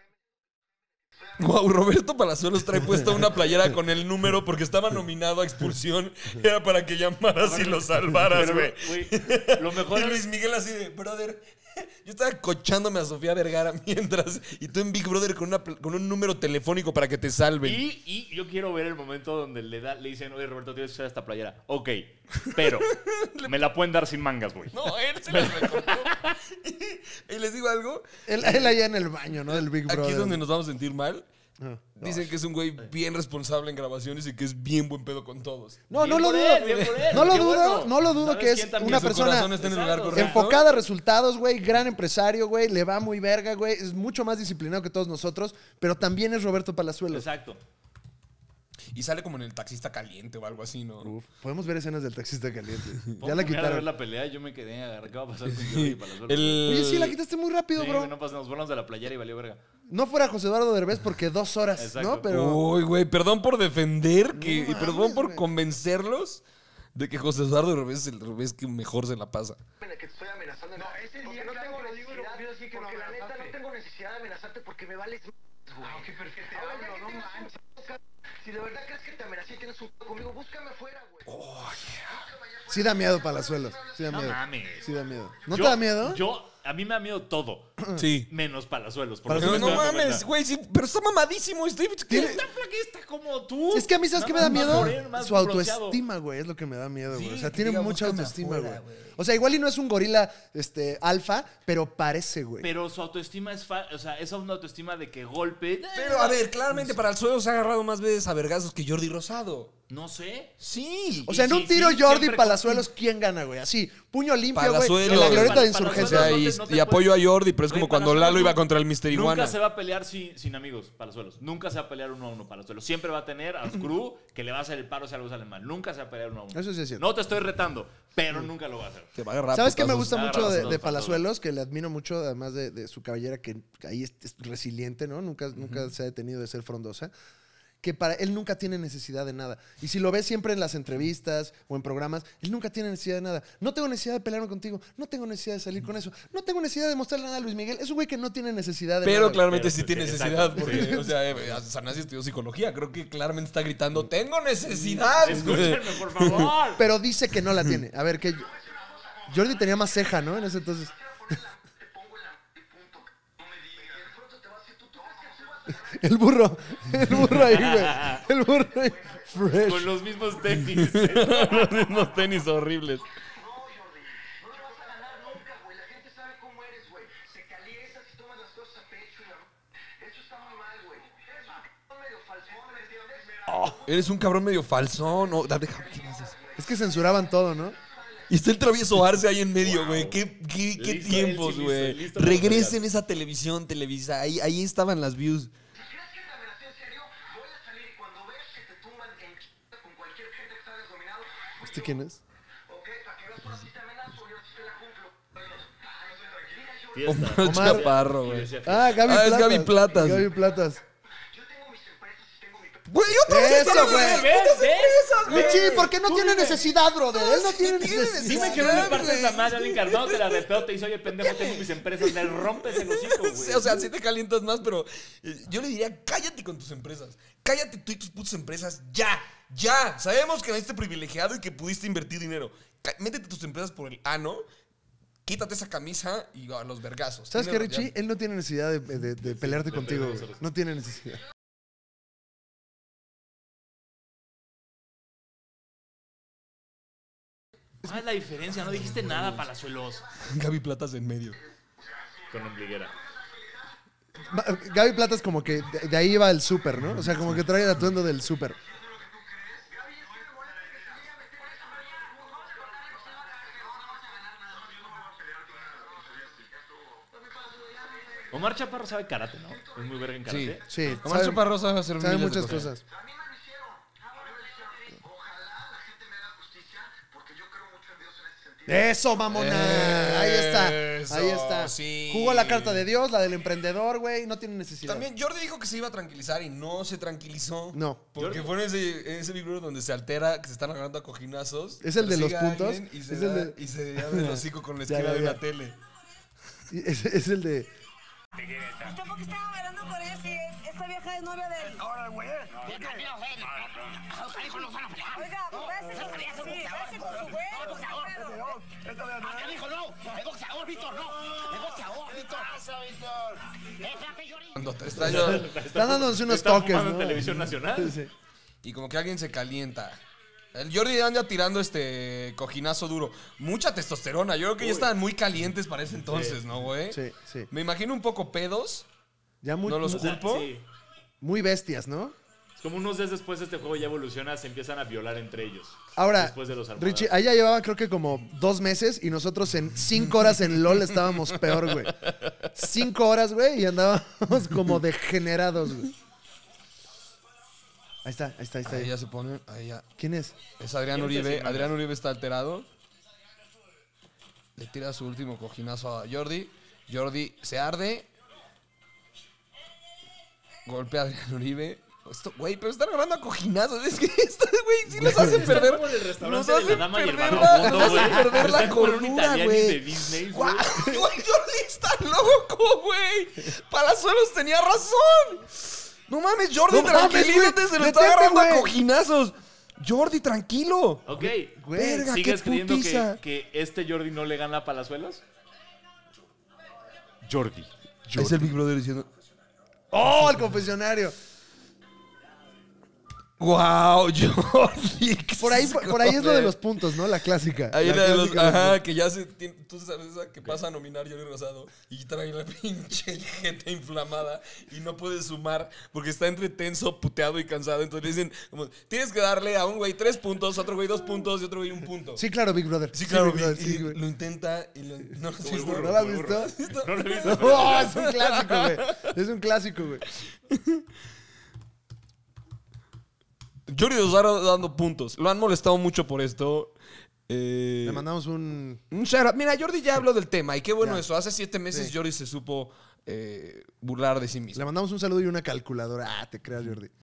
Wow, Roberto Palazuelos trae puesta una playera con el número porque estaba nominado a expulsión. Era para que llamaras y lo salvaras, Pero, güey. güey, lo mejor Y es- Luis Miguel así de, brother, yo estaba cochándome a Sofía Vergara mientras, y tú en Big Brother con, una, pl- con un número telefónico para que te salven. Y, y yo quiero ver el momento donde le, da, le dicen, oye, Roberto, tienes que usar esta playera. Ok, pero me la pueden dar sin mangas, güey. No, él se las recortó. Y les digo algo, Él, él allá en el baño, ¿no? Del Big Brother. aquí es donde nos vamos a sentir mal. Ah. Dicen que es un güey bien responsable en grabaciones y que es bien buen pedo con todos. No, no Bien lo por dudo. él, bien por él, No lo qué dudo, bueno. no lo dudo ¿Sabes que es quién también? una Que su persona corazón esté en el lugar Exacto. correcto. enfocada a resultados, güey, gran empresario, güey, le va muy verga, güey, es mucho más disciplinado que todos nosotros, pero también es Roberto Palazuelos. Exacto. Y sale como en el taxista caliente o algo así, ¿no? Uf, podemos ver escenas del taxista caliente. Ya la quitaron. A ver la pelea, yo me quedé agarrado. ¿Qué va a pasar con Jordi Palazuelos? El... Oye, sí, la quitaste muy rápido, sí, bro. No pasa, nos volamos de la playera y valió verga. No fuera José Eduardo Derbez porque dos horas, Exacto. ¿no? Pero... Uy, güey, perdón por defender que, no, y perdón mames, por güey. convencerlos de que José Eduardo Derbez es el Derbez que mejor se la pasa. Que te estoy amenazando. No, ese día no tengo necesidad, porque la neta no tengo necesidad de amenazarte porque me vales m***, güey. Ah, qué perfecto. No manches. Si de verdad crees que te amenacé y tienes un p*** conmigo, búscame afuera, güey. Oh, yeah. Sí da miedo Palazuelos. Sí da no miedo. mames. Sí da miedo. ¿No yo, te da miedo? Yo, a mí me da miedo todo. Sí. Menos Palazuelos. Pero no mames, güey, sí, pero está mamadísimo. Está, ¿Tiene? Está flaquista como tú. Es que a mí, ¿sabes qué me da miedo? Moreno, Su autoestima, güey, es lo que me da miedo, güey. Sí, o sea, tiene diga, mucha búscame autoestima, afuera, güey. güey. O sea, igual y no es un gorila este, alfa, pero parece, güey. Pero su autoestima es, fa o sea, es una autoestima de que golpe. Pero, a ver, claramente para el suelo se ha agarrado más veces a vergazos que Jordi Rosado. No sé. Sí. O sea, en un sí, tiro sí, Jordi siempre- Palazuelos, ¿quién gana, güey? Así, puño limpio, güey. Palazuelos. En la glorieta de Pal- insurgencia. O sea, Palazuelos y, no te- no te y apoyo a Jordi, pero es Güey, como cuando Palazuelos Lalo iba nunca- contra el mister Iguana. Nunca se va a pelear sin, sin amigos, Palazuelos. Nunca se va a pelear uno a uno, Palazuelos. Siempre va a tener a Screw que le va a hacer el paro si algo sale mal. Nunca se va a pelear uno a uno. Eso sí es cierto. No te estoy retando, pero nunca lo va a hacer. Te va a agarrar ¿Sabes qué me putazos. gusta Ah, mucho de, razón, de razón. Palazuelos? Que le admiro mucho, además de, de su cabellera, que ahí es, es resiliente, ¿no? Nunca, nunca se ha detenido de ser frondosa. Que para él nunca tiene necesidad de nada. Y si lo ves siempre en las entrevistas o en programas, él nunca tiene necesidad de nada. No tengo necesidad de pelearme contigo. No tengo necesidad de salir con eso. No tengo necesidad de mostrarle nada a Luis Miguel. Es un güey que no tiene necesidad de Pero nada. claramente Pero, sí sí, tiene exacto, necesidad, sí. porque, o sea, eh, Sanasi estudió psicología. Creo que claramente está gritando, ¡tengo necesidad! Escúchenme, por favor. Pero dice que no la tiene. A ver, que Jordi tenía más ceja, ¿no? En ese entonces. El burro, el burro ahí, güey. El burro ahí. Fresh. Con los mismos tenis. Los mismos tenis horribles. Oh, eres un cabrón medio falsón. No, da- déjame, ¿quién es ese? Es que censuraban todo, ¿no? Y está el travieso Arce ahí en medio, güey. ¿Qué, qué, qué Listo, tiempos, él sí, güey? listo, listo para Regresen pelear. esa televisión, Televisa. Ahí, ahí estaban las views. ¿Este quién es? Fiesta. Omar Chaparro, Y güey. decía, Ah, Gaby Ah, es Platas. Gaby Platas. Gaby Platas. Güey, otra vez Eso, están güey. las ¿Ves? empresas, güey. Richie, ¿por qué no Tú tiene dime. necesidad, brother? Él no tiene sí tiene necesidad. Dime que no le partes la madre al encarnado, te la de pedo, te dice, oye, pendejo, tengo mis empresas. Le rompes el hocico, güey. Sí, o sea, sí te calientas más, pero eh, yo le diría, cállate con tus empresas. Cállate tú y tus putas empresas ya, ya. Sabemos que naciste privilegiado y que pudiste invertir dinero. Cá- Métete tus empresas por el ano, quítate esa camisa y a los vergazos. ¿Sabes qué, Tiene- Richie? Él no tiene necesidad de, de- de pelearte de contigo, pelear güey. nosotros. No tiene necesidad. ¿Cuál es la diferencia? No dijiste nada, Palazuelos. Gaby Platas en medio. Con ombliguera. Ma- Gaby Plata es como que de, de ahí va el súper, ¿no? O sea, como que trae el atuendo del súper. Omar Chaparro sabe karate, ¿no? Es muy verga en Sí, karate. Sí, Omar sabe- Chaparro sabe hacer sabe miles de muchas cosas. Eso, mamona. Ahí está. Eso, Ahí está. sí. Jugó la carta de Dios, la del emprendedor, güey. No tiene necesidad. También Jordi dijo que se iba a tranquilizar y no se tranquilizó. No. Porque fue en ese, en ese Big Brother donde se altera, que se están agarrando a cojinazos. ¿Es el de los persigue a puntos? alguien Y se, ¿Es el da- de- y se abre el hocico con la Ya, esquina ya, de ya. una tele. Y Es, es el de. ¿Usted por qué estaba bailando con ella si esta vieja es novia de él? Ahora, güey. Oiga, váyase con sí, váyase con su güey. ¿Qué dijo? No, es boxeador, Víctor, no. Es boxeador, Víctor. Cuando te extraño. Están dándose unos Está toques, fumando ¿no? en televisión nacional. Sí. Y como que alguien se calienta. El Jordi anda tirando este cojinazo duro. Mucha testosterona. Yo creo que ya estaban muy calientes para ese entonces, ¿no, güey? Sí, sí. Me imagino un poco pedos. Ya muy, No los muy, culpo. Sí. muy bestias, ¿no? Es como unos días después este juego ya evoluciona, se empiezan a violar entre ellos. Ahora, Después de los almohadas. Richie, allá llevaba creo que como dos meses y nosotros en cinco horas en LOL estábamos peor, güey. Cinco horas, güey, y andábamos como degenerados, güey. Ahí está, ahí está, ahí está. Ahí ya se pone, ahí ya. ¿Quién es? Es Adrián ¿Quién es Uribe. ese? Adrián Uribe está alterado. Le tira su último cojinazo a Jordi. Jordi se arde. Golpea a Adrián Uribe. Esto, güey, pero están agarrando a cojinazos. Es que esto, güey, sí nos hace perder. Nos hace perder la, nos hace perder la cordura, güey. Güey, Jordi está loco, güey. Palazuelos tenía razón. No mames, Jordi, No mames, tranquilízate, güey. se lo está Detente, agarrando güey. a cojinazos. Jordi, tranquilo. Ok. Verga, ¿Sigues qué creyendo putiza. que, que este Jordi no le gana a Palazuelos? Jordi. Jordi. Es el Big Brother diciendo... ¡Oh, el confesionario! ¡Wow, Jordi! Por ahí, por, por ahí es lo de los puntos, ¿no? La clásica. Ahí la era de los, clásica ajá, los- que ya se... Tú sabes esa que pasa a nominar Jordi Rosado y trae la pinche jeta inflamada y no puede sumar porque está entre tenso, puteado y cansado. Entonces le dicen, como, tienes que darle a un güey tres puntos, a otro güey dos puntos y a otro güey un punto. Sí, claro, Big Brother. Sí, claro, Big Brother, y- sí, y güey. lo intenta y lo... ¿No lo has visto? ¿No lo has visto? No lo he visto. No, es un clásico, güey. Es un clásico, güey. Jordi Rosado dando puntos. Lo han molestado mucho por esto. Eh, Le mandamos un... un shout out. Mira, Jordi ya habló del tema y qué bueno Ya. eso. Hace siete meses Sí. Jordi se supo eh, burlar de sí mismo. Le mandamos un saludo y una calculadora. Ah, te creas, Jordi.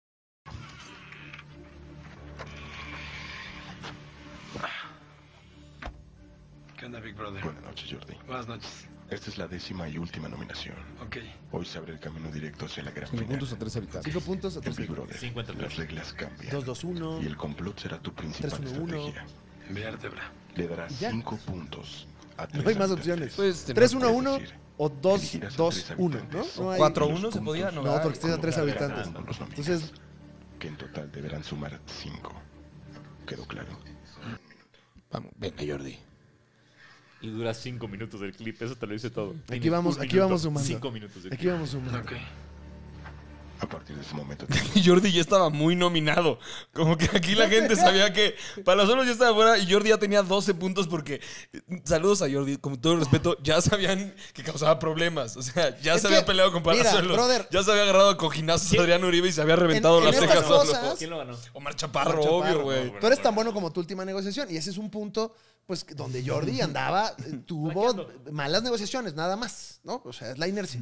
¿Qué onda, Big Brother? Buenas noches, Jordi. Buenas noches. Esta es la décima y última nominación. Ok. Hoy se abre el camino directo hacia la gran Cinco final. puntos a tres habitantes. Cinco puntos a En tres. Big Brother, Cinco entre las tres. reglas cambian. dos dos uno. Y el complot será tu principal tres uno uno. estrategia. Vértebra. Le darás Ya. cinco puntos a tres No hay más habitantes. opciones. Pues, tener- tres uno uno es decir, o dos elegirás a dos tres uno, ¿no? habitantes. No hay- cuatro uno Los se podía, puntos no. No, porque tienes a tres colocarás habitantes. a los nominados, Entonces, que en total deberán sumar cinco. ¿Quedó claro? Vamos, venga, Jordi. Y dura cinco minutos el clip. Eso te lo dice todo. aquí Tienes vamos, un aquí minuto, vamos sumando. Cinco minutos de Aquí clip. vamos sumando. Ok. A partir de ese momento... Y Jordi ya estaba muy nominado. Como que aquí la gente sabía que Palazuelos ya estaba fuera y Jordi ya tenía doce puntos porque, saludos a Jordi, con todo el respeto, ya sabían que causaba problemas. O sea, ya Es se que, había peleado con mira, Palazuelos. brother. Ya se había agarrado a cojinazos a Adrián Uribe y se había reventado En- las en cejas estas solo. cosas- ¿Quién lo ganó? Omar Chaparro, Chaparro, obvio, güey. Tú eres tan bueno como tu última negociación. Y ese es un punto, pues, que donde Jordi andaba, eh, tuvo Flaqueando. malas negociaciones, nada más, ¿no? O sea, es la inercia.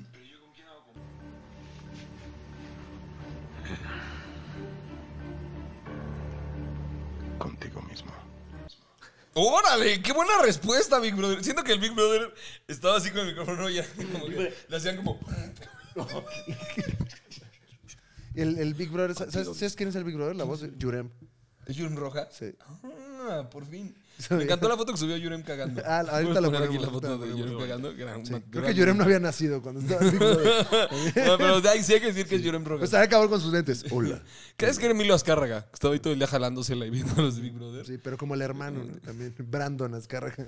Contigo mismo. ¡Órale! ¡Qué buena respuesta, Big Brother! Siento que el Big Brother estaba así con el micrófono y era como que le hacían como... El, el Big Brother, ¿sabes, ¿sabes quién es el Big Brother? La voz de Yurem. ¿Es Yurem Roja? Sí. Ah, por fin. Sí. Me encantó la foto que subió Yurem cagando. Ah, ahorita ¿Puedes la poner aquí ponemos, la foto ahorita de la Yurem ponemos. cagando. Gran- Sí. gran- Creo que Yurem no había nacido cuando estaba en Big Brother. No, pero de ahí sí hay que decir que es Yurem Roja. Pues estaría cabrón con sus lentes. Hola. ¿Crees que era Emilio Azcárraga? Estaba ahí todo el día jalándosela y viendo a los de Big Brother. Sí, pero como el hermano ¿no? también. Brandon Azcárraga.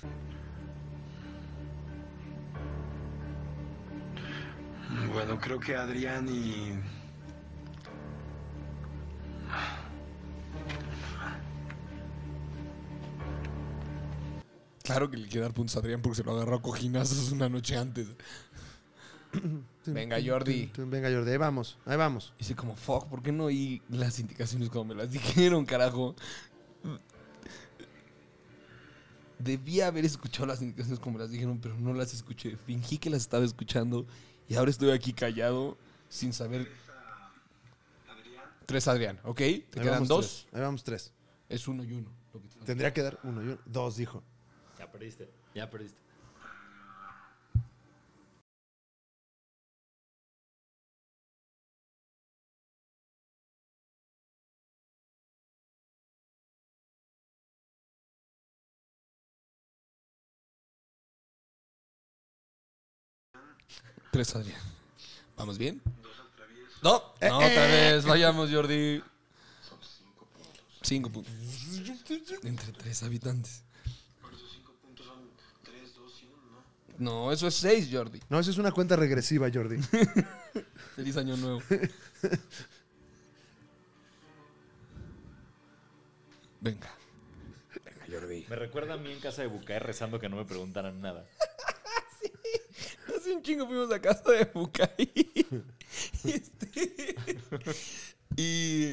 Bueno, creo que Adrián y... Claro que le quiere dar puntos a Adrián porque se lo agarró a cojinazos una noche antes. Venga, Jordi. Venga, Jordi, ahí vamos, ahí vamos. Dice como, fuck, ¿por qué no oí las indicaciones como me las dijeron, carajo? Debía haber escuchado las indicaciones como me las dijeron, pero no las escuché. Fingí que las estaba escuchando y ahora estoy aquí callado sin saber. Tres Adrián, ¿ok? ¿Te Ahí quedan vamos dos? tres, Ahí vamos tres. Es uno y uno. lo que te- Tendría que dar uno y uno. Dos, dijo. Ya perdiste. Ya perdiste. Tres Adrián. ¿Vamos bien? No, Eh, no, otra eh. vez. Vayamos, Jordi. Cinco puntos. Entre tres habitantes. No, eso es seis, Jordi. No, eso es una cuenta regresiva, Jordi. Feliz año nuevo. Venga. Venga, Jordi. Me recuerda a mí en casa de Bucaer rezando que no me preguntaran nada. Hace un chingo fuimos a casa de Bucay. Este, y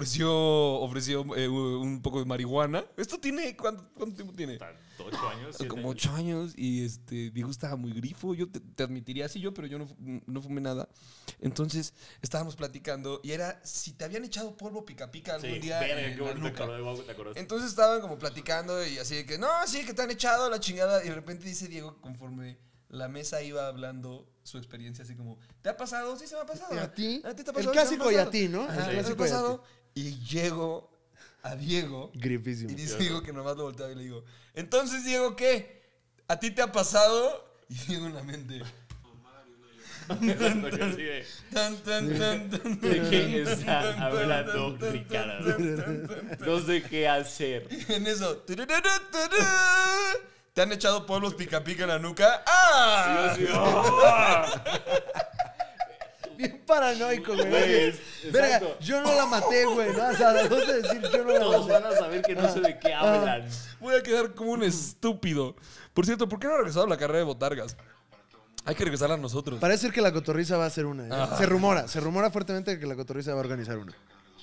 ofreció, ofreció eh, un poco de marihuana. ¿Esto tiene cuánto, cuánto tiempo tiene? ¿Ocho años? Como años. ocho años. Y este, Diego estaba muy grifo. Yo te, te admitiría así yo, pero yo no, no fumé nada. Entonces, estábamos platicando y era si te habían echado polvo pica pica algún Sí, día verga, en qué la bueno, te nuca. acordé, te acordaste. Entonces estaban como platicando y así de que, no, sí, que te han echado la chingada. Y de repente dice Diego, conforme la mesa iba hablando su experiencia, así como, ¿te ha pasado? Sí, se me ha pasado. ¿Y a ti? ¿A ti te ha El pasado? clásico ¿Se me y ha a pasado? ti, ¿no? Ajá, El ¿te ha clásico y a pasado? Y llego a Diego. Grifísimo. Y dice Diego que nomás lo volteaba y le digo, entonces, Diego, ¿qué? ¿A ti te ha pasado? Y Diego en la mente... Tan, tan, tan, tan, ¿de qué está hablando Ricardo? No sé qué hacer. En eso. ¿Te han echado polvos pica pica en la nuca? ¡Ah! Sí, sí, oh. Bien paranoico, güey. Güey, Verga, exacto. yo no la maté, güey. ¿No? O sea, vas a decir, yo no la Todos maté. van a saber que no sé de qué hablan. Voy a quedar como un estúpido. Por cierto, ¿por qué no ha regresado la carrera de botargas? Hay que regresarla a nosotros. Parece ser que la cotorriza va a hacer una. ¿eh? Ah. Se rumora, se rumora fuertemente que la cotorriza va a organizar una.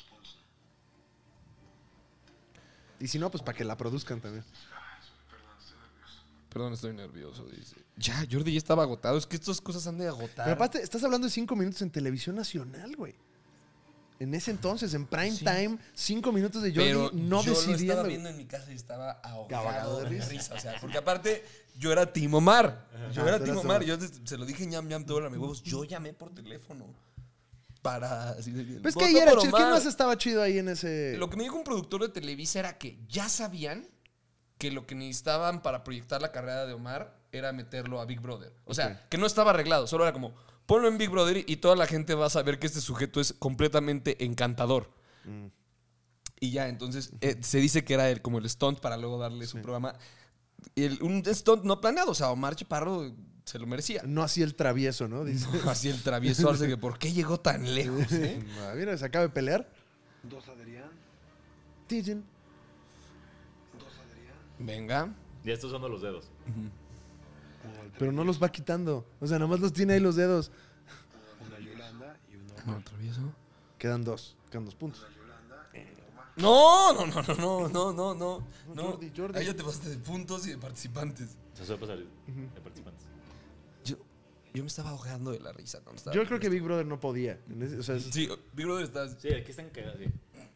Y si no, pues para que la produzcan también. Perdón, estoy nervioso, dice. Ya, Jordi ya estaba agotado. Es que estas cosas han de agotar. Pero aparte, estás hablando de cinco minutos en televisión nacional, güey. En ese entonces, en prime Sí. time, cinco minutos de Jordi Pero no yo lo decidiendo. estaba viendo en mi casa y estaba ahogado Ahogado de de risa. risa. O sea, porque aparte, yo era Team Omar. Yo Ajá, era tú Team eras Omar. Omar. Yo des- se lo dije ñam ñam todo a mis huevos. Yo llamé por teléfono. Para... Así de, Pues que "Vota ahí era por chido. ¿Quién Omar". más estaba chido ahí en ese...? Lo que me dijo un productor de Televisa era que ya sabían que lo que necesitaban para proyectar la carrera de Omar era meterlo a Big Brother. O sea, Ok. que no estaba arreglado. Solo era como, ponlo en Big Brother y toda la gente va a saber que este sujeto es completamente encantador. Mm. Y ya, entonces eh, se dice que era el, como el stunt para luego darle su programa. Y el- un stunt no planeado. O sea, Omar Chaparro se lo merecía. No así el travieso, ¿no? Dice. Así el travieso Arce, que ¿por qué llegó tan lejos? eh? Ah, mira, se acaba de pelear. Dos Adrián. Tijen. Dos Adrián. Venga. Ya estoy usando los dedos. Pero no los va quitando. O sea, nomás los tiene ahí los dedos. Una Yolanda y uno. No, travieso. Quedan dos. Quedan dos puntos. No, no, no, no, no, no, no, no. no. Jordi, Jordi. Ahí ya te pasaste de puntos y de participantes. Se suele pasar de participantes. Yo, yo me estaba ahogando de la risa cuando estaba Yo viendo creo que esto. Big Brother no podía. En ese- O sea, es- Sí, Big Brother está... Sí, aquí están cagados. Sí.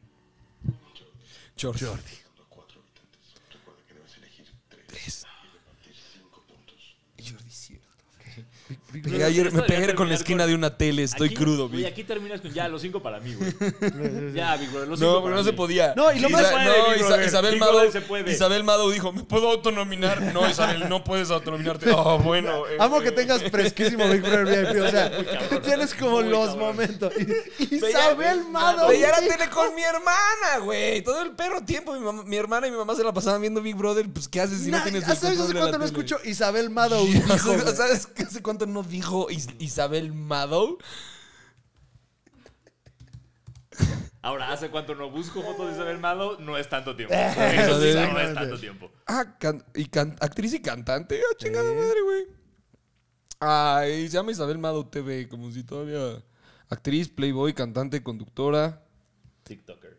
Jordi. Cuatro habitantes. Recuerda que debes elegir tres. Tres. Y repartir cinco puntos. Y Jordi, cierto. Big Pegué Brother- ayer, Esto me debería pegué con la terminar esquina con- de una tele, estoy Aquí- crudo, güey, Big. aquí terminas con ya los cinco para mí, güey. Ya, Big Brother, los cinco No, para porque no mí. se podía. No, y lo Isa- más- Se puede, no, Big Isa- Brother. Isabel Big Mado, Brother se puede. Isabel Mado dijo, ¿me puedo autonominar? No, Isabel, no puedes autonominarte. Oh, bueno. eh, Amo que eh. tengas fresquísimo Big Brother V I P. O sea, Muy cabrón. tienes como Muy los cabrón. momentos. Y- Veía- Isabel Mado. Veía la tele con mi hermana, güey. Todo el perro tiempo. Mi, mamá- mi hermana y mi mamá se la pasaban viendo Big Brother. Pues, ¿qué haces si no Na- tienes el ¿Sabes control hace de la cuánto no tele? escucho Isabel Mado? Sí, dijo, ¿sabes- güey? ¿Sabes qué- hace cuánto no dijo Is- Isabel Mado? Ahora, ¿hace cuánto no busco fotos de Isabel Mado? No es tanto tiempo. Eh, Eso sí, Isabel no es Mado. tanto tiempo. Ah, can- y can- actriz y cantante. Ah, chingada Sí. madre, güey. Ay, se llama Isabel Mado T V. Como si todavía... Actriz, playboy, cantante, conductora. TikToker.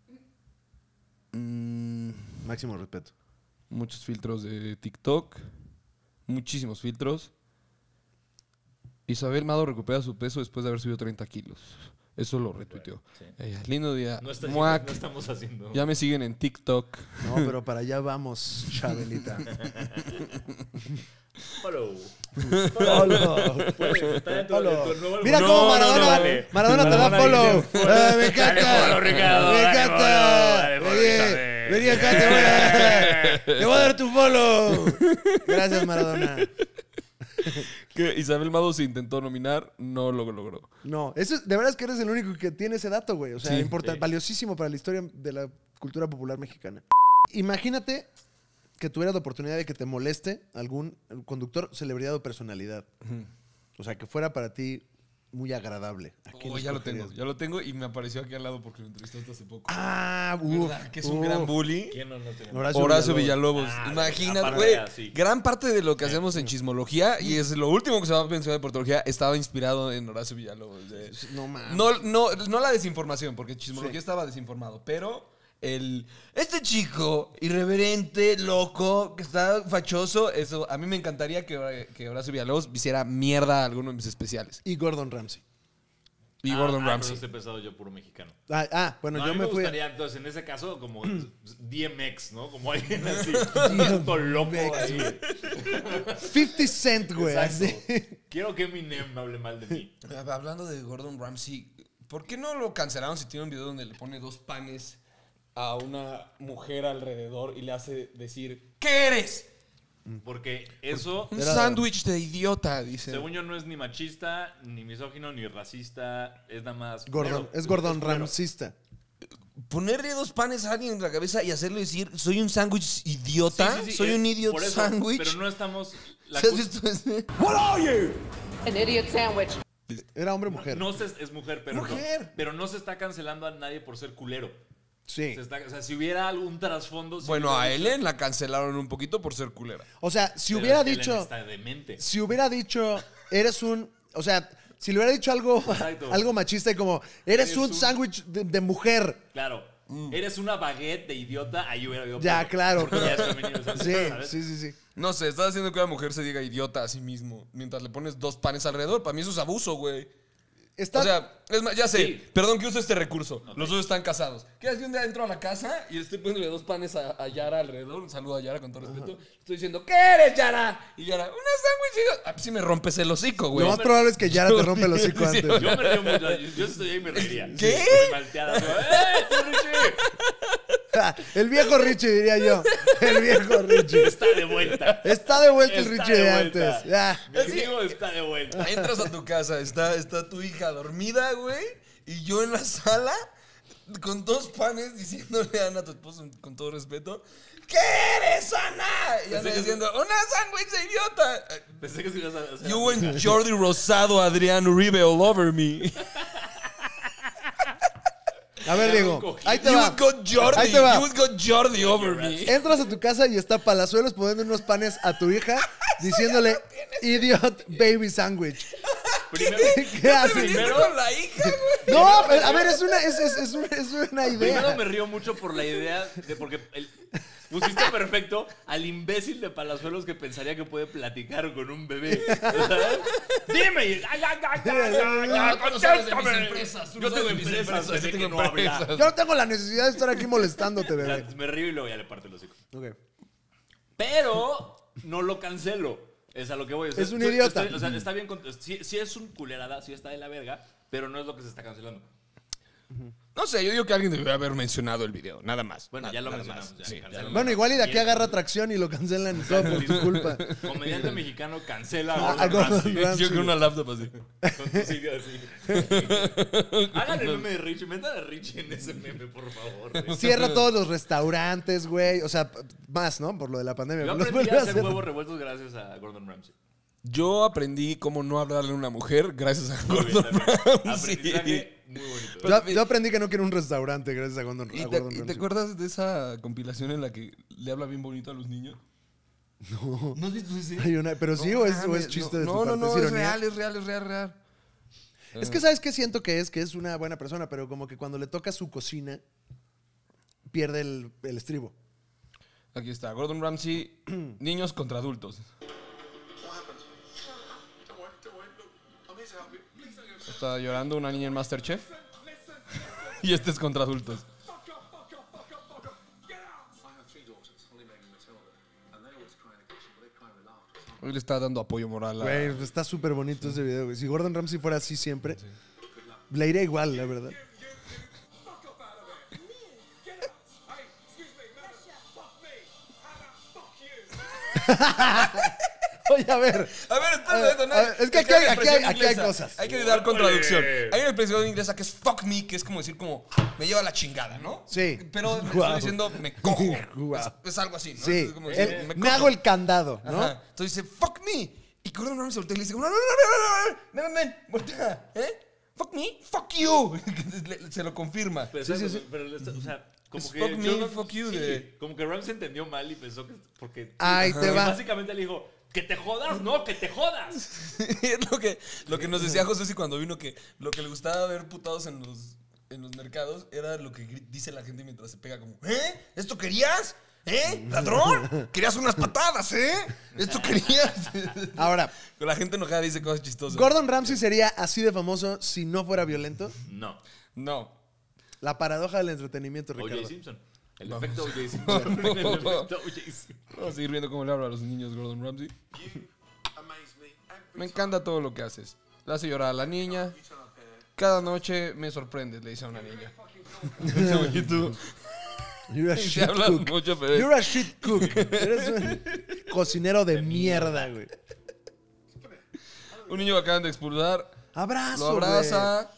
Mm, Máximo respeto. muchos filtros de TikTok. Muchísimos filtros. Isabel Mado recupera su peso después de haber subido treinta kilos. Eso lo retuiteó. Sí. Ella, lindo día. No, está- Muac. no estamos haciendo. Ya me siguen en TikTok. No, pero para allá vamos, Chabelita. Follow. Follow. Puedes, está dentro de tu nuevo Mira álbum. cómo No, Maradona, no se vale. Maradona te da Maradona follow. dice, Ah, me encanta. Dale follow, Ricardo, me dale encanta. follow, dale follow, Vení, Isabel. vení acá, te voy a dar, te voy a dar tu follow. Gracias, Maradona. Que Isabel Mado se intentó nominar, no lo logró. No, eso es- de verdad es que eres el único que tiene ese dato, güey. O sea, Sí. importa- Sí. valiosísimo para la historia de la cultura popular mexicana. Imagínate que tuvieras la oportunidad de que te moleste algún conductor, celebridad o personalidad. O sea, que fuera para ti muy agradable. ¿A quién Oh, ya lo escogerías? tengo, ya lo tengo y me apareció aquí al lado porque lo entrevistaste hace poco. Ah, uf, ¿verdad? Que es un uf. gran bully. ¿Quién no lo tiene? Horacio, Horacio Villalobos. Villalobos. Ah, Imagínate, aparte, güey. ah, sí. Gran parte de lo que hacemos en chismología, y es lo último que se va a mencionar de portología, estaba inspirado en Horacio Villalobos. de- No mames. No, no, no la desinformación, porque chismología Sí. estaba desinformado, pero el este chico irreverente, loco, que está fachoso, eso a mí me encantaría que, que Horacio Villalobos hiciera mierda a alguno de mis especiales. Y Gordon Ramsay. Y Ah, Gordon ah, Ramsay. entonces he pensado yo puro mexicano. Ah, ah, bueno, No, yo a mí me me fui. gustaría, entonces, en ese caso, como D M X, ¿no? Como alguien así. Todo loco ahí. fifty Cent, güey. Exacto. Así. Quiero que Eminem hable mal de mí. Hablando de Gordon Ramsay, ¿por qué no lo cancelaron si tiene un video donde le pone dos panes a una mujer alrededor y le hace decir ¿qué eres? Porque eso, Un sándwich de idiota, dice. según yo, no es ni machista, ni misógino, ni racista. Es nada más. Gordon, culero. es Gordon culero. Ramsista. Ponerle dos panes a alguien en la cabeza y hacerle decir soy un sándwich idiota, Sí, sí, sí, soy eh, un idiot por eso, sándwich. Pero no estamos. La ¿Sí has cul- visto ese? What are you? An idiot sandwich. Era hombre o mujer. No se, es mujer, pero Mujer. no. Pero no se está cancelando a nadie por ser culero. Sí. Se está- o sea, si hubiera algún trasfondo. si Bueno, hubiera a dicho- Ellen la cancelaron un poquito por ser culera. O sea, si Pero hubiera Ellen dicho. está demente. Si hubiera dicho, eres un. O sea, si le hubiera dicho algo, Exacto. algo machista y como, eres, Eres un un- sándwich de, de mujer. Claro. Eres una baguette de idiota, ahí hubiera habido. Ya, pedo. claro. Porque ya es femenino, ¿sabes? Sí, ¿Sabes? sí, sí, sí. No sé, estás haciendo que una mujer se diga idiota a sí mismo mientras le pones dos panes alrededor. Para mí eso es abuso, güey. Está, O sea, es más, ya sé, Sí. perdón que use este recurso. Los dos están casados. ¿Qué haces? Un día entro a la casa y estoy poniéndole dos panes a, a Yara alrededor. Un saludo a Yara con todo respeto. Estoy diciendo, ¿qué eres, Yara? Y Yara, una sándwich. Ah, sí me rompes el hocico, güey. lo más probable es que Yara te rompe el hocico Sí, antes. Yo me río mucho. Yo, yo estoy ahí y me reiría. ¿Qué? Muy malteada. Yo, ¡eh, tú, Richie! El viejo Richie, diría yo. El viejo Richie. Está de vuelta. Está de vuelta el Está Richie de, vuelta. antes. Ya. Mi amigo está de vuelta. Entras a tu casa, está, está tu hija dormida, güey. Y yo en la sala con dos panes diciéndole a Ana, tu esposo, con todo respeto, ¿qué eres, Ana? Y Ana Pensé que- diciendo, una sándwich de idiota. Pensé que se ibas a hacer. You went Jordi Rosado, Adrián Uribe all over me. A ver, Diego. Ahí te You va. would go Jordi, Ahí te va. you would go Jordi over me. Entras a tu casa y está Palazuelos poniendo unos panes a tu hija diciéndole idiot baby sandwich. Primero, ¿Qué haces? primero- con la hija, güey. No, pero, a ver, es una, es, es, es una, es una idea. primero me río mucho por la idea de porque el- pusiste perfecto al imbécil de Palazuelos que pensaría que puede platicar con un bebé. ¿Sabes? Dime. Ay, ay, ay, ay, ay, ay, Tú no sabes de mis contéstame. empresas, tú no Yo tengo sabes de mis empresas, empresas, bebé, yo tengo que no habla. empresas. Yo no tengo la necesidad de estar aquí molestándote, O sea, bebé. me río y luego ya le parto el hocico. Ok. Pero no lo cancelo. Es a lo que voy. O sea, Es un estoy- idiota. estoy- o sea, está bien. con- Sí, sí es un culerada, sí está de la verga, pero no es lo que se está cancelando. No sé, yo digo que alguien debería haber mencionado el video, nada más. Bueno, Nada- ya lo nada mencionamos. más. ya, Sí, ya cancélalo. lo- Bueno, igual y de aquí Bien. agarra tracción y lo cancelan y todo por tu culpa. Comediante mexicano cancela Ah, a Gordon Gordon Ramsay. Ramsay. Yo con una laptop así. Con tu silla así. Hagan el meme de Richie. Metan a Richie en ese meme, por favor. güey. Cierra todos los restaurantes, güey. O sea, p- más, ¿no? Por lo de la pandemia. Yo Los aprendí vuelve a a hacer hacer. huevos revueltos gracias a Gordon Ramsay. Yo aprendí cómo no hablarle a una mujer gracias a Muy bien, Gordon también. Ramsay. Aprendizaje muy bonito. Yo, yo aprendí que no quiero un restaurante gracias a Gordon, ¿Y a te, Gordon y te Ramsay. acuerdas de esa compilación en la que le habla bien bonito a los niños? No. ¿No has visto ese? Hay una- pero sí, o es, o es chiste de tu No, no, parte, no, ¿es es ironía? real, es real, es real, real. Es que ¿sabes qué siento que es? Que es una buena persona, pero como que cuando le toca su cocina, pierde el, el estribo. Aquí está, Gordon Ramsay, niños contra adultos. Está llorando una niña en MasterChef. Y este es contra adultos. Hoy le está dando apoyo moral a... Güey, está súper bonito ese video, güey. Si Gordon Ramsay fuera así siempre, le iría igual, la verdad. Oye, a ver. A ver, espera, A ver, esto no a ver, es que aquí hay- aquí hay- aquí hay inglesa. cosas. Hay que ayudar con Ole. traducción. Hay una expresión inglesa que es fuck me, que es como decir como me lleva la chingada, ¿no? Sí. Pero me Guau. estoy diciendo me cojo. Guau. Es, es algo así, ¿no? Sí, Es como decir, el- me, cojo. hago el candado, ¿no? Ajá. Entonces dice fuck me. ¿Y Y Gordon Ramsay voltea y le dice, no, no, no, no, no, no, no, no, voltea, ¿eh? Fuck me, fuck you. Se lo confirma. Pero, sí, sí, pero, sí. pero, pero, o sea, como Es que... fuck me, yo no- fuck you sí, de- Como que Ramsay entendió mal y pensó que... Porque, Ahí porque te va. básicamente le dijo, que te jodas, no, que te jodas. Es lo que, lo que nos decía José cuando vino, que lo que le gustaba ver putados en los, en los mercados era lo que gri- dice la gente mientras se pega como, ¿eh? ¿Esto querías? ¿Eh? ¿Ladrón? Querías unas patadas, ¿eh? ¿Esto querías? Ahora, La gente enojada dice cosas chistosas. ¿Gordon Ramsay sería así de famoso si no fuera violento? No. No. La paradoja del entretenimiento, O Ricardo. J. Simpson. El Vamos. efecto O J. Simpson. El efecto O J. Simpson. Vamos a seguir viendo cómo le habla a los niños Gordon Ramsay. Me encanta todo lo que haces. Le hace llorar a la niña. Cada noche me sorprendes, le dice a una niña. Y tú, You're a te shit hablas cook. mucho, pero- You're a shit cook. Eres un cocinero de mierda, güey. un niño que acaban de expulsar. Abrazo, Lo abraza.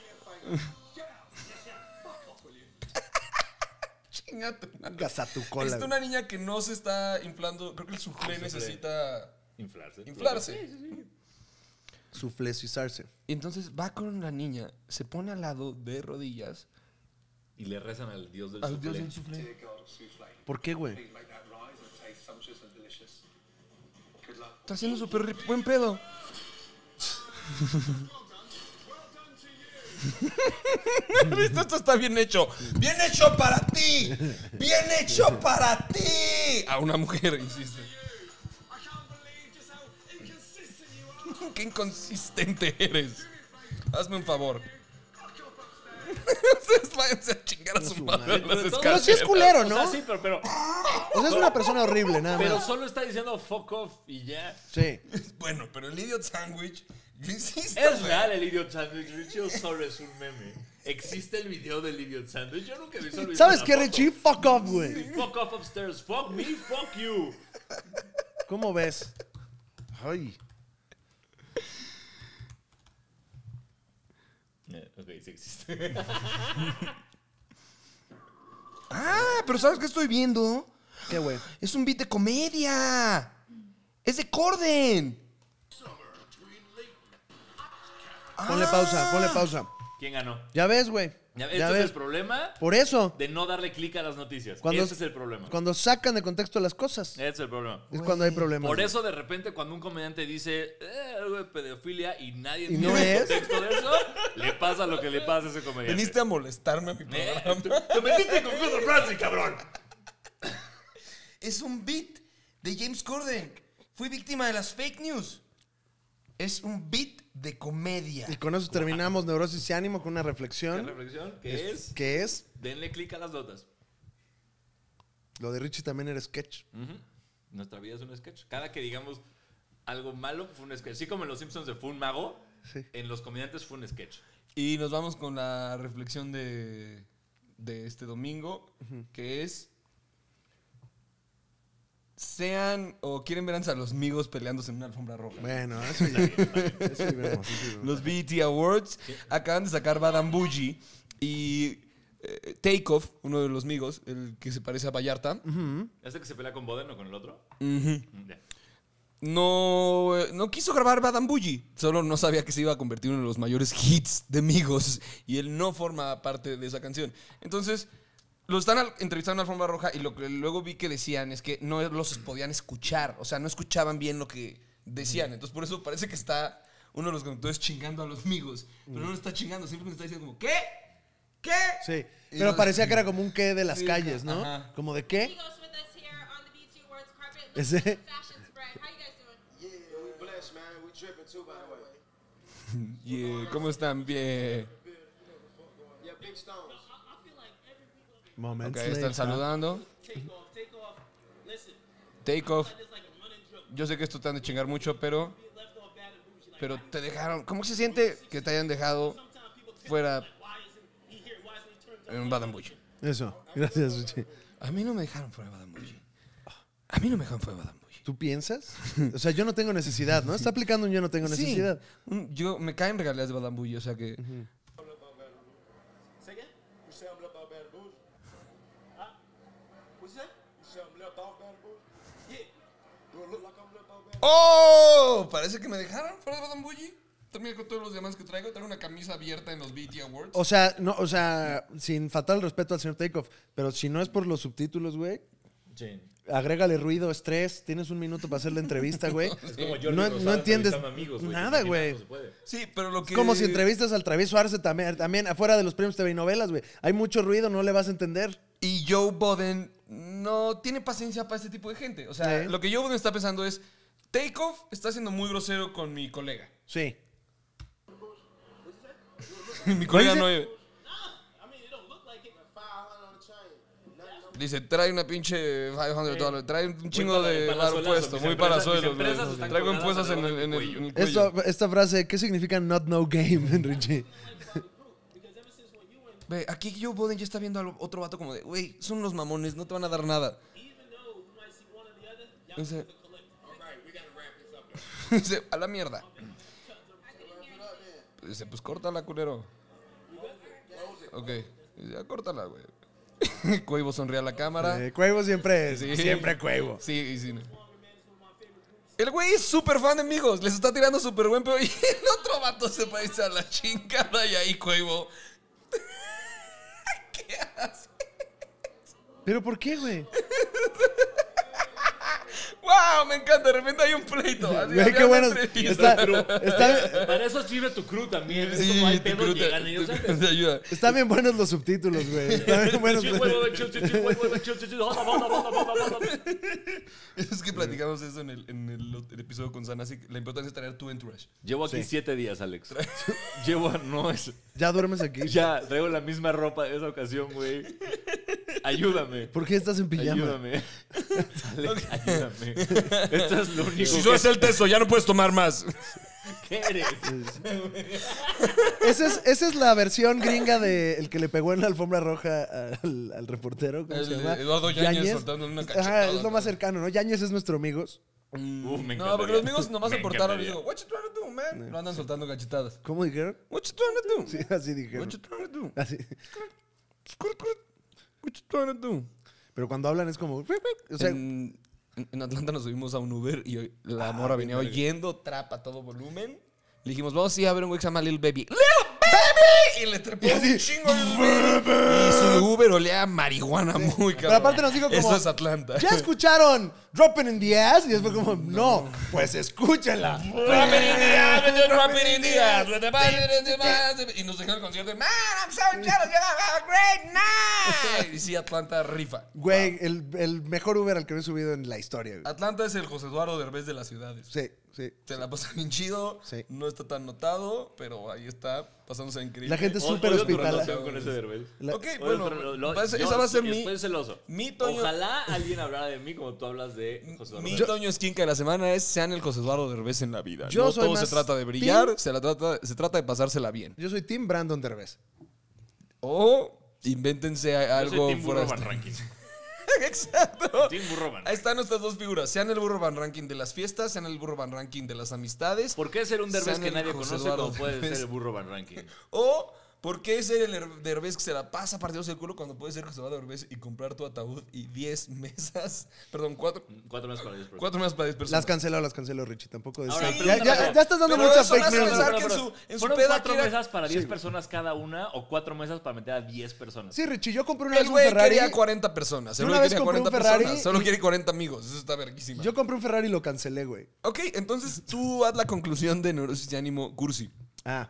Chingate. Gas a tu cola, Está güey. una niña que no se está inflando. Creo que el suflé necesita Inflarse. inflarse. Suflexizarse. Y entonces va con la niña, se pone al lado de rodillas. Y le rezan al dios del Al soufflé. dios del soufflé. ¿Por qué, güey? Está haciendo súper ri- buen pedo. Esto, esto está bien hecho. ¡Bien hecho para ti! ¡Bien hecho para ti! A una mujer, insiste. ¡Qué inconsistente eres! Hazme un favor. Ustedes váyanse a chingar a su madre. en las Pero todo- Pero sí es culero, O ¿no? sea, sí, pero, pero, O sea, es una persona horrible, nada pero más. solo está diciendo fuck off y ya. Sí. Bueno, pero el idiot sandwich, yo insisto. Es güey. real el idiot sandwich, Richie, o solo es un meme. Existe el video del idiot sandwich. Yo nunca he visto el video. ¿Sabes de qué, la Richie? Fuck off, güey. foto. Fuck off upstairs. Fuck me, fuck you. ¿Cómo ves? Ay. Eh, ok, sí existe. Ah, pero ¿sabes qué estoy viendo? ¿Qué, güey? Es un beat de comedia. Es de Corden. Ponle pausa, ponle pausa. ¿Quién ganó? Ya ves, güey. Ya, este Ya es ves. el problema Por eso. de no darle clic a las noticias. Cuando- Ese es el problema. Cuando sacan de contexto las cosas. Ese es el problema. Es cuando hay problemas. Por eso, de repente, cuando un comediante dice eh, algo de pedofilia y nadie ¿Y no entiende el es? contexto de eso, le pasa lo que le pasa a ese comediante. Viniste a molestarme a mi Eh, programa. te metiste con Gordon Ramsay, cabrón. Es un beat de James Corden. Fui víctima de las fake news. Es un beat de comedia. Y con eso terminamos Neurosis y Ánimo con una ¿Qué reflexión. reflexión? ¿Qué es? Que es, Denle clic a las notas. lo de Richie también era sketch. Ujú. Nuestra vida es un sketch. Cada que digamos algo malo fue un sketch. Así como en Los Simpsons se fue un mago, Sí. en Los Comediantes fue un sketch. Y nos vamos con la reflexión de, de este domingo, que es... Sean o quieren ver a los amigos peleándose en una alfombra roja. Bueno, eso ya. Eso sí vemos, eso sí vemos. Los B E T Awards acaban de sacar Badam Bougie y eh, Takeoff, uno de los amigos, el que se parece a Vallarta. Ujú. ¿Este que se pelea con Boden o con el otro? Ujú. Mm, ya. No, eh, no quiso grabar Badam Bougie. Solo no sabía que se iba a convertir en uno de los mayores hits de Migos. Y él no forma parte de esa canción. Entonces, lo están al- entrevistando en la alfombra roja. Y lo que luego vi que decían es que no los podían escuchar. O sea, no escuchaban bien lo que decían. Entonces, por eso parece que está uno de los conductores chingando a los Migos. Pero no lo está chingando. Simplemente está diciendo como, ¿qué? ¿Qué? Sí. Y Pero los- parecía que era como un qué de las Sí, calles, ¿no? ajá. Como de qué. Ese. Yeah, ¿cómo están? Bien. Moments Ok, están later. saludando. Takeoff. Yo sé que esto te han de chingar mucho, pero. Pero te dejaron. ¿Cómo se siente que te hayan dejado fuera en Badam Bougie? Eso. Gracias, Richie. A mí no me dejaron fuera de Badam Bougie. A mí no me dejaron fuera de Badam Bougie. ¿Tú piensas? O sea, yo no tengo necesidad, ¿no? Está aplicando un yo no tengo Sí. necesidad. Un- Yo me caen regalías de Badam Bougie, o sea que. ¡Oh! Parece que me dejaron fuera de Badam Bougie. Terminé con todos los diamantes que traigo. Traigo una camisa abierta en los B E T Awards. O sea, no, o sea, sin fatal respeto al señor Takeoff, pero si no es por los subtítulos, güey, Sí. agrégale ruido, estrés, tienes un minuto para hacer la entrevista, güey. Es como Jordi No, Rosado no entiendes entrevistando amigos, güey, nada, que güey. no se puede. Sí, pero lo que... Es como si entrevistas al Travieso Arce también, también afuera de los premios T V y novelas, güey. Hay mucho ruido, no le vas a entender. Y Joe Budden no tiene paciencia para este tipo de gente. O sea, Sí. lo que Joe Budden está pensando es, Takeoff está siendo muy grosero con mi colega. Sí. Mi colega no... dice? Dice, trae una pinche quinientos dólares, trae un chingo para- de palazuelazo, varo puesto, mis muy empresas- palazuelos. mis empresas güey. están Traigo colgadas impuestos en el, alrededor en del el, en el Esto, cuello. esta frase, ¿qué significa not no game, Richie? Ve, aquí Joe Budden ya está viendo a otro vato como de, güey, son unos mamones, no te van a dar nada. Dice, dice, a la mierda. Dice, pues córtala, culero. Ok, dice, ya córtala, güey. Cuevo sonríe a la cámara. Eh, Cuevo siempre, Sí. siempre Cuevo. Sí, y sí. El güey es súper fan de amigos. Les está tirando súper buen pedo. Y el otro vato se parece a la chingada. Y ahí, Cuevo. ¿Qué hace? ¿Pero por qué, güey? ¡Wow! Me encanta. De repente hay un pleito. Así, Güey, había qué una bueno. entrevista. Está, está- Para eso sirve tu crew también. Es Sí, como hay tu pedos, crew te- llegan ellos tu antes. crew te ayuda. están bien buenos los subtítulos, güey. Están bien buenos. Sí, huevo, chill, chill, chill, huevo, chill, chill, chill, bota, bota, bota, bota, bota. Es que platicamos eso en el, en el, el episodio con Sanasi. La importancia es traer tu entourage. Llevo aquí Sí. siete días, Alex. Llevo, no es... ¿Ya duermes aquí? Ya, traigo la misma ropa de esa ocasión, güey. Ayúdame. ¿Por qué estás en pijama? Ayúdame. Alex, ayúdame. Esto es lo único Si que... sois el teso, ya no puedes tomar más. ¿Qué eres? Esa es, esa es la versión gringa de el que le pegó en la alfombra roja al, al reportero. ¿Cómo El se llama? Eduardo Yáñez soltándole una Ajá, cachetada, es lo más cercano, ¿no? Yáñez es nuestro amigos. Uf, me No, porque los amigos nomás Me se portaron y encantaría. digo, what you trying to do, man? Lo andan soltando cachetadas. ¿Cómo dijeron? What you trying to do? Sí, así dijeron. What you trying to do? Así. What you trying to do? Pero cuando hablan es como... O sea, en, en Atlanta nos subimos a un Uber y la Ah, morra venía verga. oyendo trap a todo volumen. Le dijimos, vamos a ir a ver un güey que se llama Lil Baby. ¡Lil Baby! Y le trepó un chingo a Lil Baby. Y su Uber olía a marihuana muy cabrón. pero aparte nos dijo como... Eso es Atlanta. ¿Ya escucharon Dropping in the Ass? Y después como, no, pues escúchenla. Dropping in the ass, dropping in the ass, with the body in the ass. Y nos dejaron el concierto. Man, I'm so jealous, you have a great night. Y sí, Atlanta rifa. Güey, el, el mejor Uber al que me he subido en la historia. güey. Atlanta es el José Eduardo Derbez de las ciudades. Sí, sí. Se la pasa bien chido. Sí. No está tan notado, pero ahí está pasándose increíble. La gente es O- súper odio tu hospitalaria. relación con ese Derbez. La- Ok, Odio, bueno, pero lo- va a ser- yo esa va a ser mi, estoy celoso. mi Toño. Ojalá alguien hablara de mí como tú hablas de José Mi Eduardo. Toño Esquinca de la semana es sean el José Eduardo Derbez en la vida. Yo no soy todo se más trata de brillar, team- se, la trata, se trata de pasársela bien. Yo soy Team Brandon Derbez. O invéntense a- Yo soy algo Team fuera Burro de Van este- Ranking. Exacto. Team Burro Van. Ahí están nuestras dos figuras. Sean el Burro Van Ranking de las fiestas, sean el Burro Van Ranking de las amistades. ¿Por qué ser un Derbez sean que el nadie José conoce Eduardo como puede Derbez? ser el Burro Van Ranking? O ¿por qué ser el Her- Derbez que se la pasa partiéndose el culo cuando puede ser José Eduardo Derbez y comprar tu ataúd y diez mesas? Perdón, cuatro, Cuatro meses para diez personas. cuatro mesas para diez personas. Las canceló, las canceló, Richie. Tampoco es... Ahora, ya, pregúntame ya- algo. ya estás dando Pero mucha eso fake hace news. pensar güey. que en su, en su ¿Fueron peda cuatro quiera- mesas para diez Sí. personas cada una o cuatro mesas para meter a diez personas? Sí, Richie, yo compré una El vez un güey Ferrari. quería cuarenta personas. El Una güey vez quería compré un cuarenta Ferrari personas. Solo y- quiere cuarenta amigos. Eso está verguísima. Yo compré un Ferrari y lo cancelé, güey. Ok, entonces tú haz la conclusión de Neurosis de Ánimo Cursi. Ah.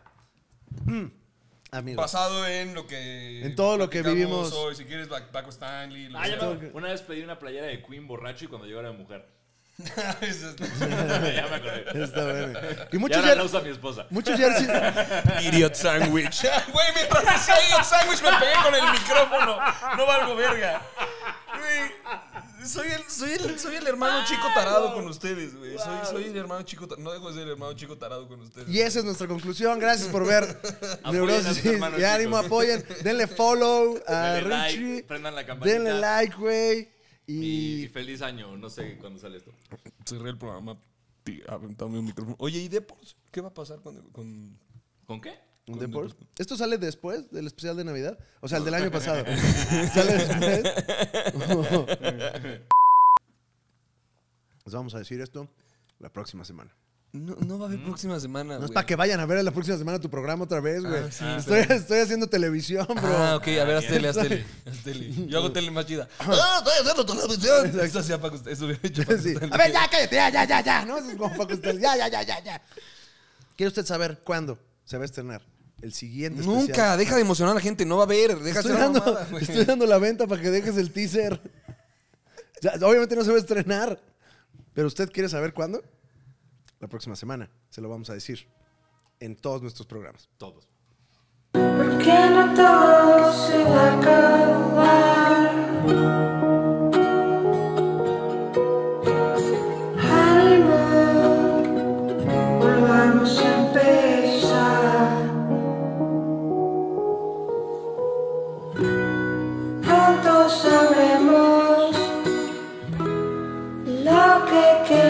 Amigo. Basado en lo que... En todo lo que platicamos vivimos. hoy. Si quieres, Back- Paco Stanley. lo Ah, que ya sea. me- una vez pedí una playera de Queen borracho y cuando llegó era de mujer. Eso es- Ya me acordé. Está bueno. Y Y muchos ahora ya... la usa mi esposa. Muchos jerseys... Idiot Sandwich. Güey, mientras decía Idiot Sandwich me pegué con el micrófono. No valgo verga. Güey, soy el, soy el, soy el hermano chico tarado con ustedes, güey. Soy, soy el hermano chico tarado. No dejo de ser el hermano chico tarado con ustedes. Y esa es nuestra conclusión. Gracias por ver a Neurosis sus hermanos y Ánimo. chicos. Apoyen. Denle follow a Denle like, Richie. prendan la campanita. Denle like, güey. Y Y... feliz año. No sé cuándo sale esto. Cerré el programa tí- aventándome un micrófono. Oye, ¿y Depors? ¿Qué va a pasar con... con... ¿Con qué? ¿Un Deport? ¿Esto sale después del especial de Navidad? O sea, el del año pasado. ¿Sale después? Les vamos a decir esto la próxima semana. No, no va a haber mm. próxima semana, No güey. es para que vayan a ver la próxima semana tu programa otra vez, güey. Ah, sí, estoy, pero... estoy haciendo televisión, bro. Ah, ok. A ver, haz tele, haz tele. Haz tele. Yo hago tele más chida. ¡Ah, estoy haciendo televisión! Eso hacía para que usted... Eso hubiera hecho para sí. A ver, ya, cállate, ya, ya, ya, ya. ¿No? Eso es como para que usted... Ya, ya, ya, ya, ya. ¿Quiere usted saber cuándo se va a estrenar el siguiente Nunca. especial? Deja de emocionar a la gente. No va a haber. Deja estoy, de dando, mamada, güey. estoy dando la venta para que dejes el teaser. Ya, obviamente no se va a estrenar. Pero usted quiere saber cuándo. La próxima semana se lo vamos a decir en todos nuestros programas. Todos. ¿Por qué no todo se va a acabar? Ánimo, volvamos a empezar. Pronto sabremos lo que queremos.